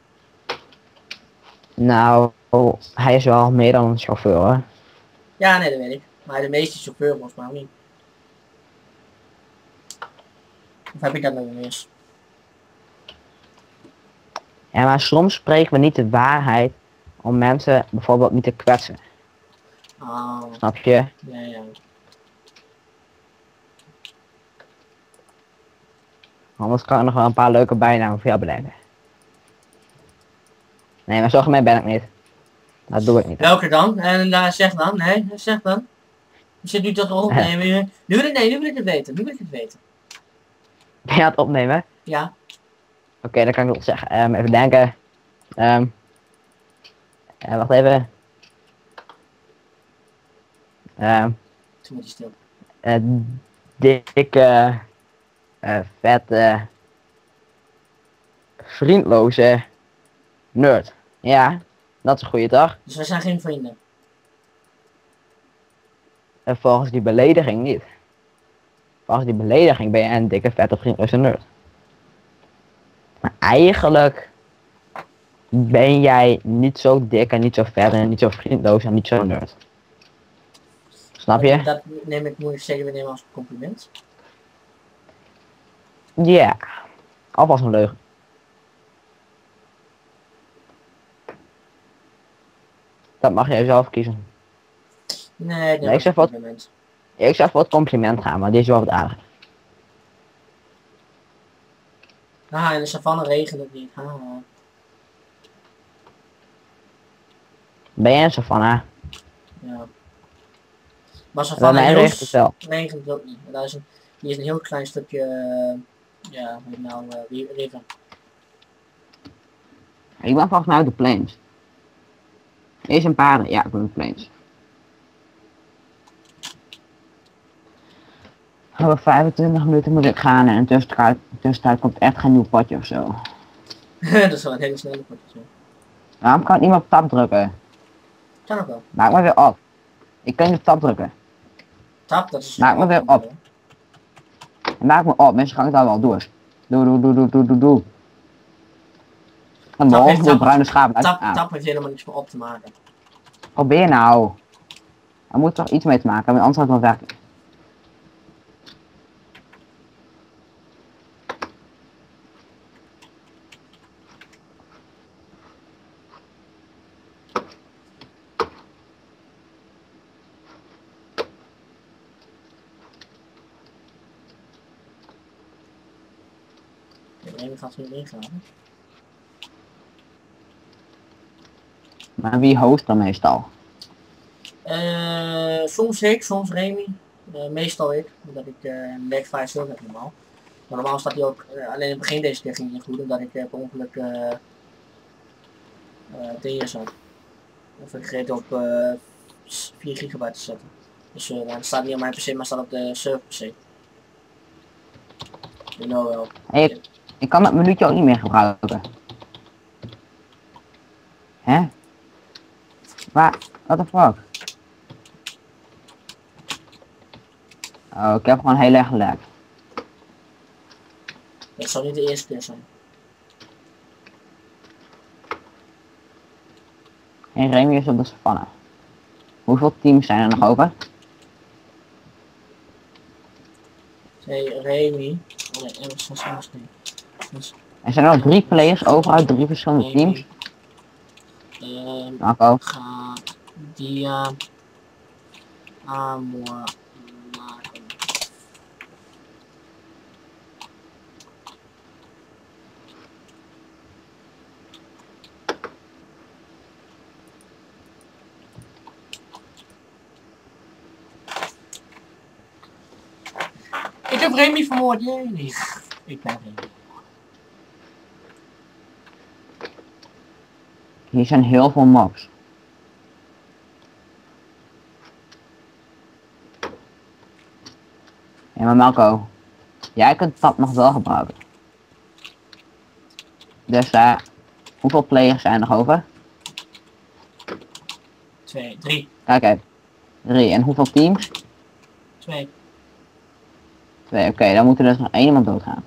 Nou, hij is wel meer dan een chauffeur hoor. Ja, nee, dat weet ik. Maar de meeste chauffeur volgens mij ook niet. Of heb ik dat nog niet eens? Ja, maar soms spreken we niet de waarheid om mensen bijvoorbeeld niet te kwetsen. Oh. Snap je? Ja, ja. Anders kan ik nog wel een paar leuke bijnamen voor jou bedenken. Nee, maar zo gemeen ben ik niet. Dat doe ik niet. Welke dan? En uh, zeg dan. Nee, zeg dan. Je zit nu toch al opnemen. Nu wil ik, nee, nu wil ik het weten. Nu wil ik het weten. Ben je aan het opnemen? Ja. Oké, okay, dan kan ik wel zeggen. Um, even denken. Um, uh, wacht even. Um, Toen moet je stil. Uh, dikke, uh, vette, vriendloze nerd. Ja, dat is een goede dag. Dus wij zijn geen vrienden. En volgens die belediging niet. Volgens die belediging ben je een dikke, vette, vriendloze nerd. Maar eigenlijk ben jij niet zo dik en niet zo vet en niet zo vriendloos en niet zo nerd. Snap je? Dat, dat neem ik moeilijk zeker weer nemen als een compliment. Ja. Yeah. Alvast een leugen. Dat mag jij zelf kiezen. Nee, ik neem Nee, ik zeg wat. compliment. Ik zou voor het compliment gaan, maar die is wel wat aardig. Ah, in de savanne regent het niet. Ah. Ben je een savanna? Ja. Maar Bij savanne mij heel regent het wel. regent het ook niet. Daar is een, hier is een heel klein stukje, uh, ja, hoe heet nou, uh, river. Ik ben volgens mij uit de plains. Eerst een paarden, ja, ik ben de plains. Over vijfentwintig minuten moet ik gaan en in tussentijd, tussentijd komt echt geen nieuw potje of zo. Dat is wel een hele snelle potje zo. Waarom kan ik niet meer op tab drukken? Kan ook wel. Maak me weer op. Ik kan niet op tab drukken. Tap, dat is... Maak me weer op. Maak me op, mensen gaan het dan wel door. Doe, doe, doe, doe, doe, doe, doe. En Tap heeft- de tap- bruine schaap uit. Tap, Ah, tap heeft helemaal niks meer op te maken. probeer nou. Er moet toch iets mee te maken hebben, anders gaat het wel werken. Remy gaat weer ingaan. Maar wie host dan meestal? Uh, soms ik, soms Remy. Uh, meestal ik, omdat ik uh, een back vijf zero heb normaal. Maar normaal staat hij ook, uh, alleen in het begin deze keer ging hij goed, omdat ik uh, per ongeluk uh, uh, dingen zat. Of ik vergeet op uh, vier gigabyte te zetten. Dus uh, het staat niet op mijn P C, maar staat op de server P C. You know wel. Hey, ik, ik kan dat minuutje ook niet meer gebruiken. Hè? Waar? What the fuck? Oh, ik heb gewoon heel erg gelekt. Dat zou niet de eerste keer zijn. En Remy is op de savanne. Hoeveel teams zijn er nog over? Hey, Remy. Oh nee, er is een dus... Er zijn nog drie players over uit drie verschillende teams. Uh, Marco. Ga Dia Amor maken. Ik heb Remy vermoord, jee. Ik ben Remy. Hier zijn heel veel mobs. Ja, maar Marco, jij kunt dat nog wel gebruiken. Dus uh, hoeveel players zijn er nog over? Twee, drie. Kijk even. Drie. En hoeveel teams? Twee. Twee, oké, okay, dan moet er dus nog één iemand doodgaan.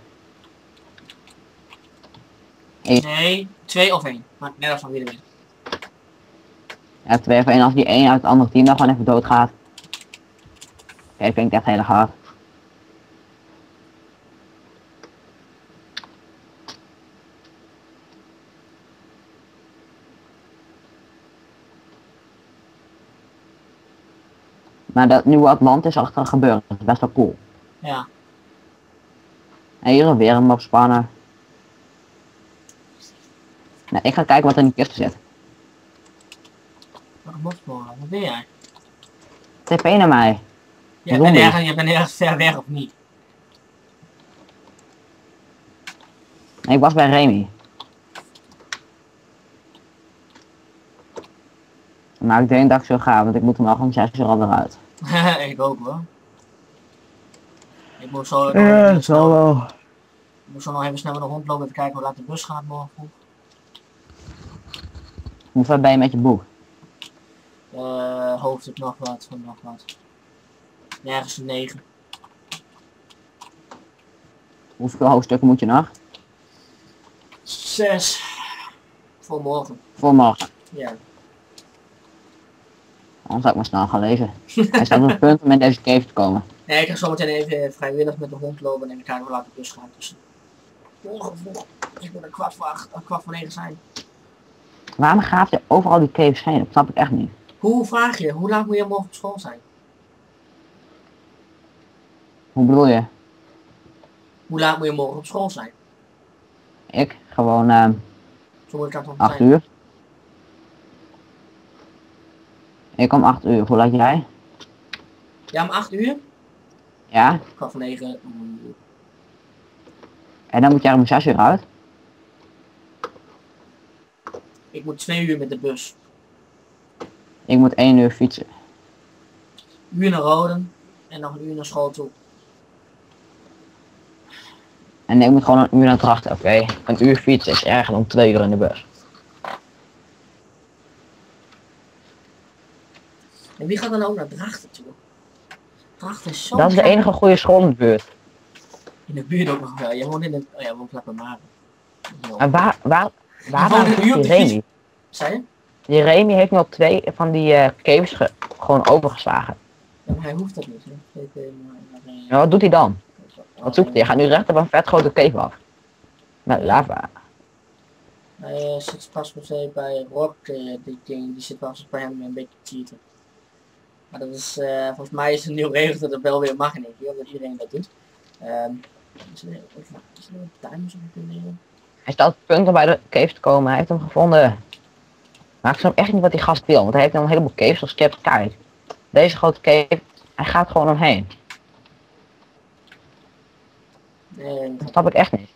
Eén. Nee, twee of één. Maar net als van wie er weet. Ja, twee of één als die één uit het andere team dan gewoon even doodgaat. Oké, okay, vind ik echt heel hard. Maar dat nieuwe Atlantis achter gebeuren, dat is best wel cool. Ja. En hier is weer een mob spannen. Nou, ik ga kijken wat er in de kisten zit. Wat een mobsporen, wat ben jij? T P naar mij. Je bent ergens, je bent ergens ver weg of niet? Nee, ik was bij Remy. Maar ik denk dat ik zo ga, want ik moet hem al gewoon zes uur al eruit. Ik ook hoor. Ik moet zo, Ja, dat zal wel. Ik moet zo nog even snel met de hond lopen, even kijken hoe laat de bus gaat morgen vroeg. Hoe ver ben je met je boek? Uh, hoofdstuk nog wat, van nog wat. Nergens een negen. Hoeveel hoofdstukken moet je nog? Zes. Voor morgen. Voor morgen. Ja. Anders zou ik maar snel gaan lezen. Hij staat op het punt om in deze cave te komen. Nee, ik ga zo meteen even vrijwillig met de hond lopen en ik kijken hoe laat de bus gaat. Dus morgen vroeg. Ik moet een kwart voor acht, een kwart voor negen zijn. Waarom gaat je overal die caves heen? Dat snap ik echt niet. Hoe vraag je? Hoe laat moet je morgen op school zijn? Hoe bedoel je? Hoe laat moet je morgen op school zijn? Ik? Gewoon uh, Zo moet ik dat acht uur. Ik om acht uur. Hoe laat jij? Ja, om acht uur? Ja. Kwart voor negen. En dan moet jij om zes uur uit? Ik moet twee uur met de bus. Ik moet één uur fietsen. Een uur naar Roden en nog een uur naar school toe. En ik moet gewoon een uur naar Drachten, oké? Okay? Een uur fietsen is erger dan twee uur in de bus. En wie gaat dan ook naar Drachten toe? Drachten is zo... Dat is de enige goede school in de buurt. In de buurt ook nog wel. Je woont in de... Oh ja, woont vlak bij Maren. En waar... waar... waar woont in een uur op de Remy? fiets. Zei je? Die Remy heeft nu al twee van die uh, caves ge gewoon overgeslagen. Ja, maar hij hoeft dat niet. Hè. Ik, uh, maar, uh, ja, wat doet hij dan? Oh, Wat zoekt hij? Hij gaat nu recht op een vet grote cave af. Met lava. Hij uh, zit pas bij Rock, uh, die ding, die zit wel eens bij hem een beetje te cheaten. Maar dat is, uh, volgens mij is het een nieuw regel dat het wel weer mag in één keer, omdat iedereen dat doet. Um, Is er is er een timers op kunnen nemen? Hij staat op het punt om bij de cave te komen. Hij heeft hem gevonden. Maar ik snap echt niet wat die gast wil. Want hij heeft dan een heleboel caves zoals Cap. Kijk. Deze grote cave. Hij gaat gewoon omheen. Nee, Dat snap ik echt niet.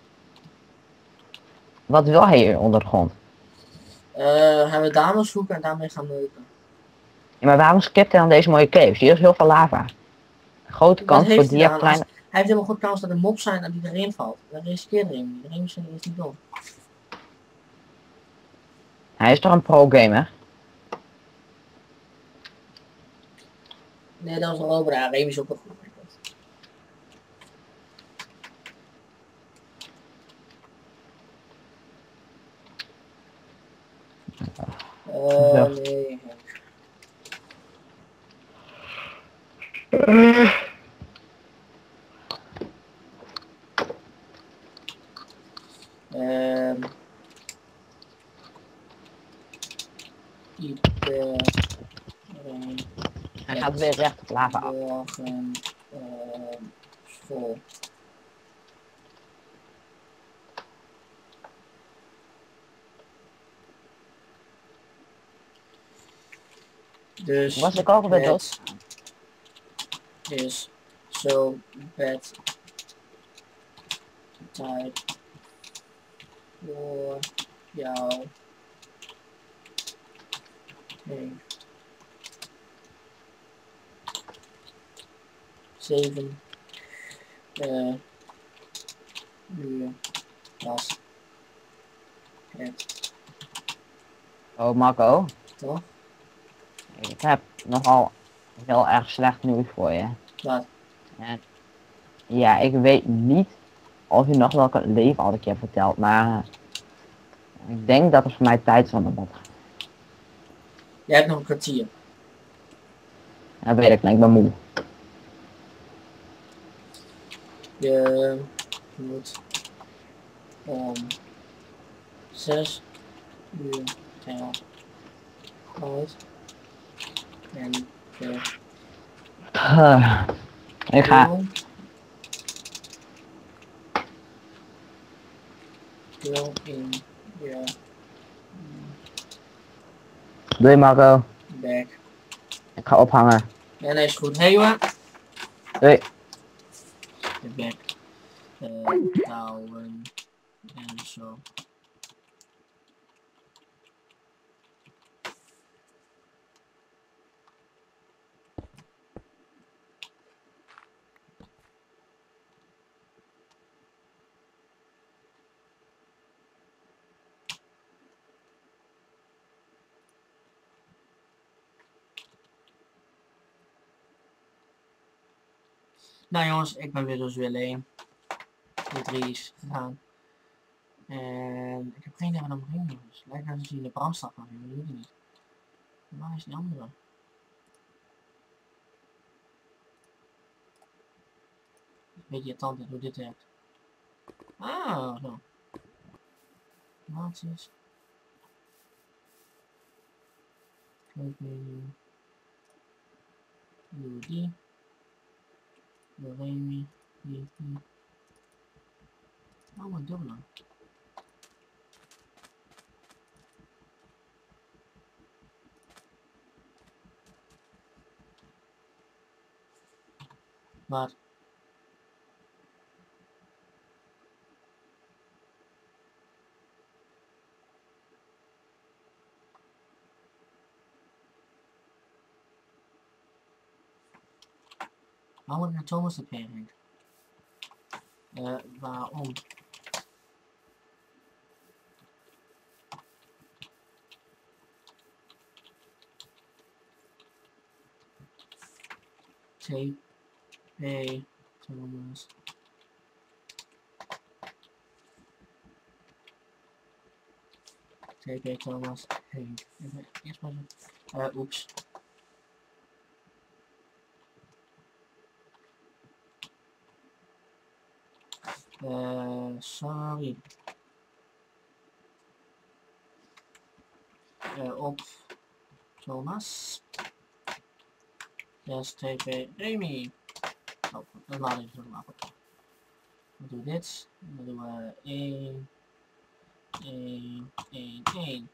Wat wil hij hier onder de grond? Uh, gaan we dames zoeken en daarmee gaan neuken. Ja, maar waarom skipt hij dan deze mooie caves? Hier is heel veel lava. Een grote Wat kans voor heeft hij dan? diaptrein. Als- Hij heeft helemaal goed kans dat er mobs zijn en die erin valt. Dan riskeert er niet. De Remy is niet dom. Hij is toch een pro-gamer? Nee, dat was een Robert. Ja, Remy is ook wel goed. Uh, Ja. nee. Ehm. Iedereen. Hij gaat weer recht op lava af. Morgen. Ehm. Vol. Dus Was ik ook alweer dood? is zo bad tijd voor jou. Nee. Zeven uh, uur was het. Oh Marco, Toch? ik heb nogal heel erg slecht nieuws voor je. Wat? En ja, ik weet niet of je nog welke leven al een keer verteld, maar ik denk dat het voor mij tijd is om de bot. Jij hebt nog een kwartier. Dat weet ik niet, ik ben moe. Je moet om zes uur tel uit en de Uh, ik ga. deel in je Doei Marco. back. Ik ga ophangen. Ja, nee, is goed. Hey jongen. Doei. De back. Uh, touwen en zo. Nou jongens, ik ben weer dus weer alleen. De drie is gegaan. En ik heb geen idee waar dat omheen is. Lijkt net als hij in de brandstad nog in, maar dat weet ik niet. Waar is die andere? Een beetje irritant hoe dit werkt. Ah, zo. Naties. Koopmenu. Doe die. Doe Remy. Die, die. Oh, wat dubbele. Wat? Waarom wordt naar Thomas de Pering? Uh, waarom? T P Thomas. T P Thomas. Hey. Even eerst maar zo. Uh, oeps. Uh, sorry. Uh, op Thomas. Yes, T P Remy. Oh, dat laat ik zo makkelijk. doen we dit. Dan doen we één, één, één, één.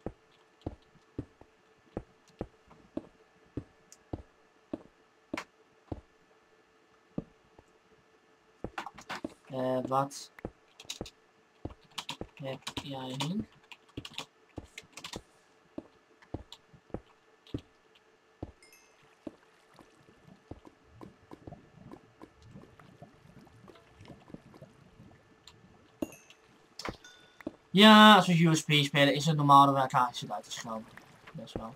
Uh, wat heb jij Henk? Ja, als we U S B spelen is het normaal dat we elkaar zitten uit te schelden. Best wel.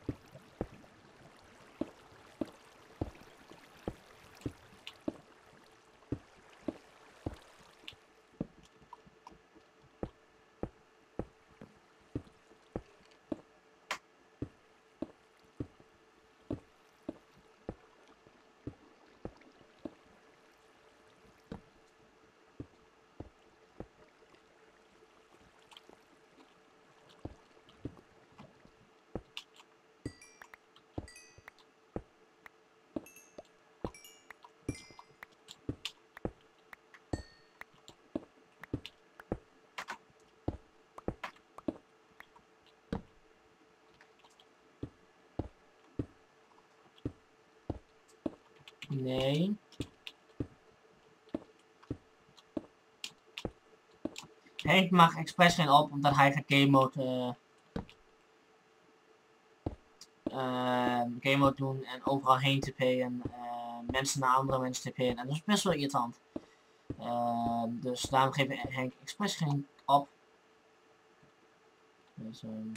Nee. Henk mag expres geen op omdat hij gaat game mode, uh, uh, game mode doen en overal heen tippen en uh, mensen naar andere mensen tippen en dat is best wel irritant. Uh, dus daarom geven Henk expres geen op. Dus, um...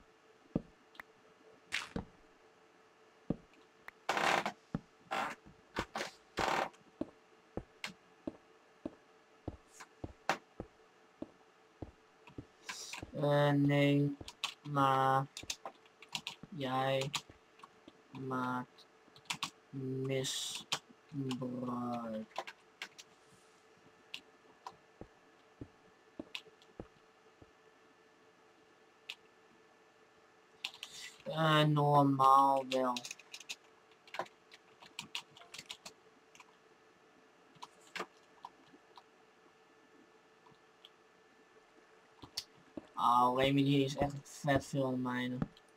Uh, nee, maar jij maakt misbruik. Uh, normaal wel. Oh, Remedy is echt vet veel aan mijne.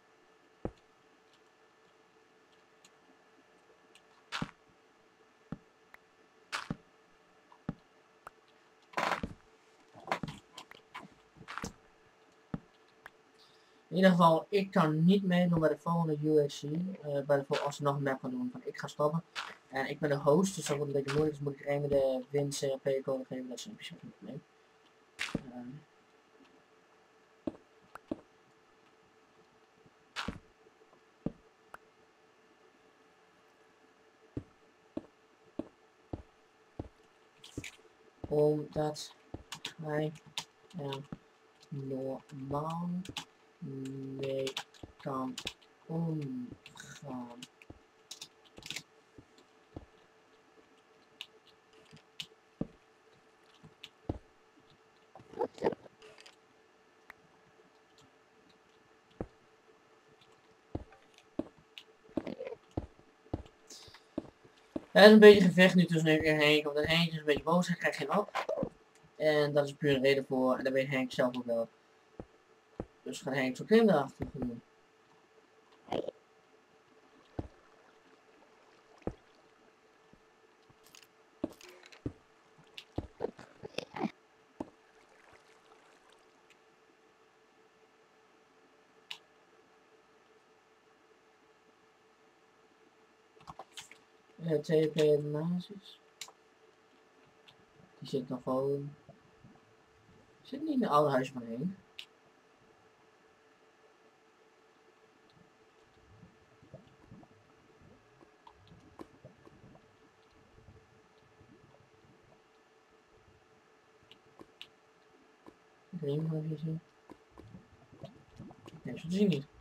In ieder geval, ik kan niet meedoen bij de volgende U H C. Uh, bij de als we nog een map gaan doen, van ik ga stoppen. En ik ben de host, dus dat wordt een beetje moeilijk. Dus moet ik even de win C R P code geven, dat is een beetje een probleem. Uh, Omdat hij er normaal mee kan omgaan. Er is een beetje gevecht nu tussen Henk, omdat Henk is een beetje boos, hij krijgt geen op. En dat is puur een reden voor, en daar weet Henk zelf ook wel. Dus gaat Henk zo'n claim erachter doen. Uh, twee P nazi's. Die zit nog gewoon. Zit niet in het oude huis van heen. Ik weet niet of je ziet. Nee, zo zie je niet.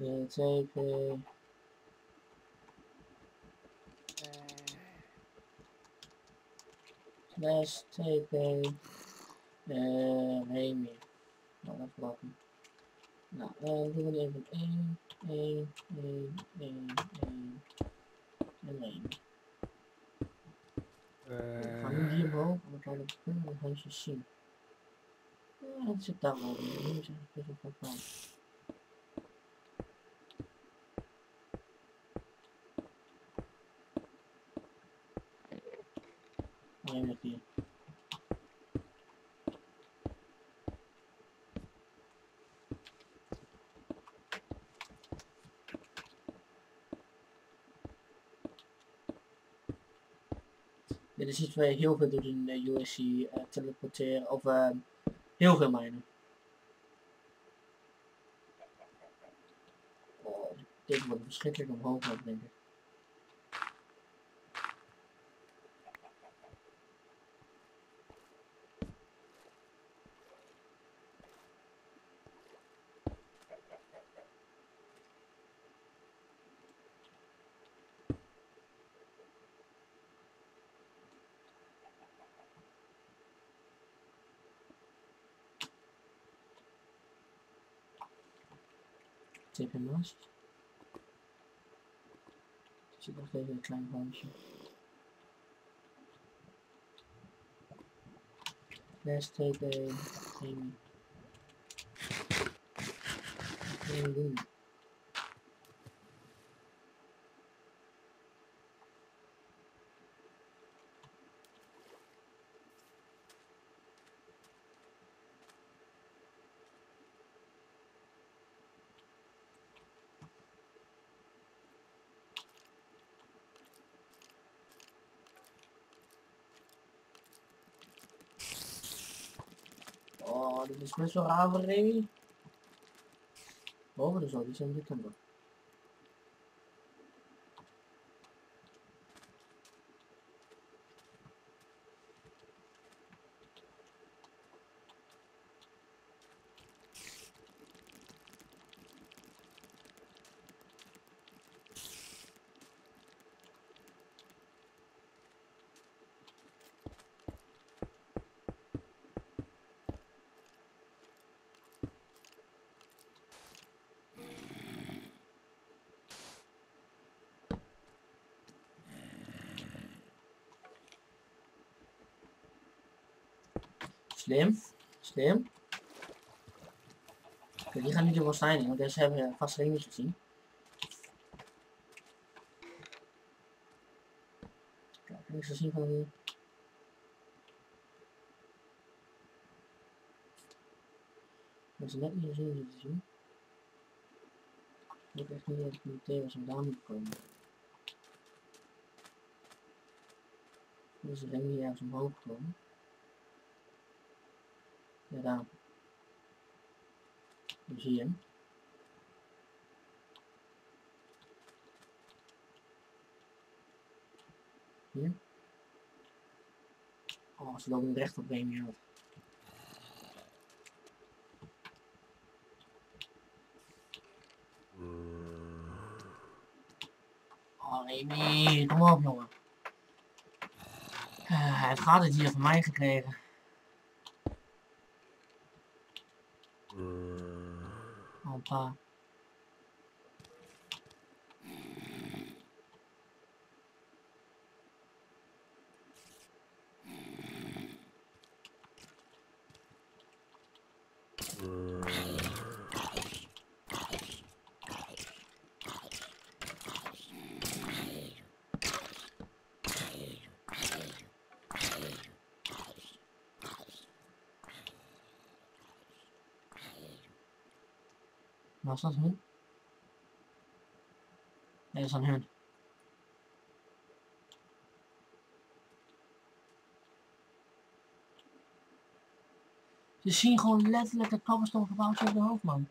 uh, twee P. Slash twee P. Uh, nee meer. Nou, dat verlaten. Nou, uh, doen we even één, één, één, één, één en één. Ik ga nu hier omhoog, want dan kunnen we nog eens zien. Ja, het zit daar wel. Nu is het best wel fijn. Nee, met hier. Dit is iets waar je heel veel doet in de U S C, uh, teleporteren of uh, heel veel minen. Oh, dit wordt verschrikkelijk omhoog lopen, denk ik. Tip en mast. Er zit nog even een klein bandje. Slash T P. Geen. Geen doen. Oh, dit is best wel raar voor Remy. Boven de zo, die zijn dit kan doen. Slim, slim. Oké, die gaan niet door zijn, want deze hebben we vast niet gezien. Kijk, niks gezien van die. Dat is net niet gezien niet te zien. Ik weet echt niet dat ik meteen was om daar moet komen. Dus ik denk niet ergens omhoog komen. Ja, daar. Nu zie je hem. Hier. Oh, ze lopen recht op Remy uit. Oh Remy, kom op jongen. Uh, hij heeft gaat het hier van mij gekregen. Oh, een paar. Was dat hun? Nee, dat is aan hun. Ze zien gewoon letterlijk het cobblestone gebouwtje op de hoofd, man.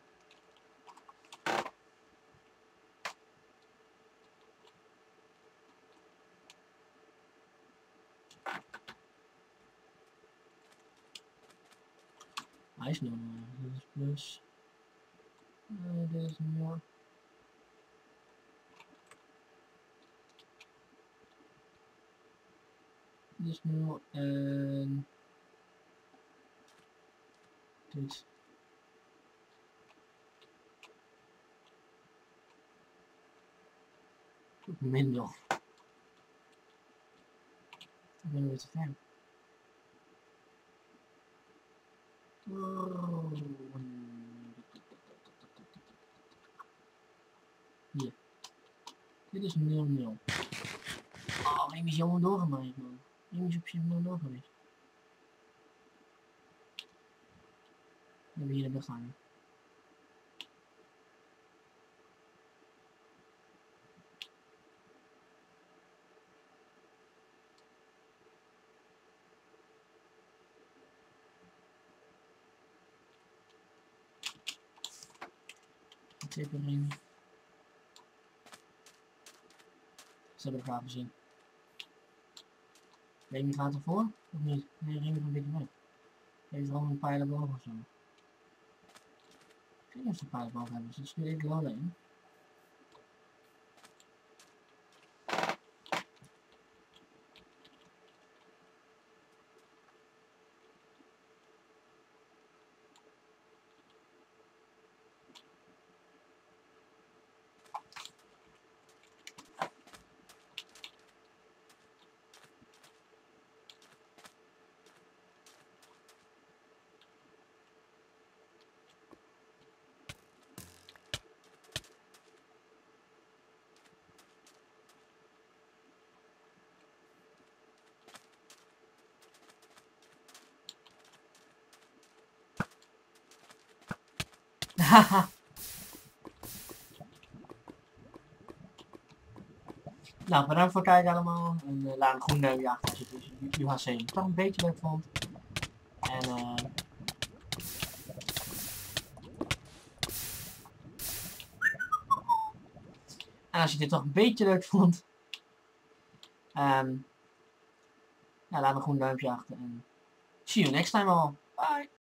Hij is nog uh, plus. Uh, dit is meer. Dit is nu een... Dit. Minder. Ik ben weer te ver. Hier. Dit is nul nul. Oh, Remy is helemaal doorgemaakt, man. Remy is op zich nul nul geweest. We hebben hier de begang. Tip erin. Ze hebben het graag gezien. Remy gaat ervoor? Of niet? Nee, Remy is een beetje weg. Heeft gewoon een pijler boven of zo. Ik weet niet of ze een pijler boven hebben, dus dat stuur ik wel in. Haha. Nou, bedankt voor het kijken allemaal. En uh, laat een groen duimpje achter als je het U H C toch een beetje leuk vond. En uh, en als je dit toch een beetje leuk vond, um, ja, laat een groen duimpje achter. En see you next time all. Bye.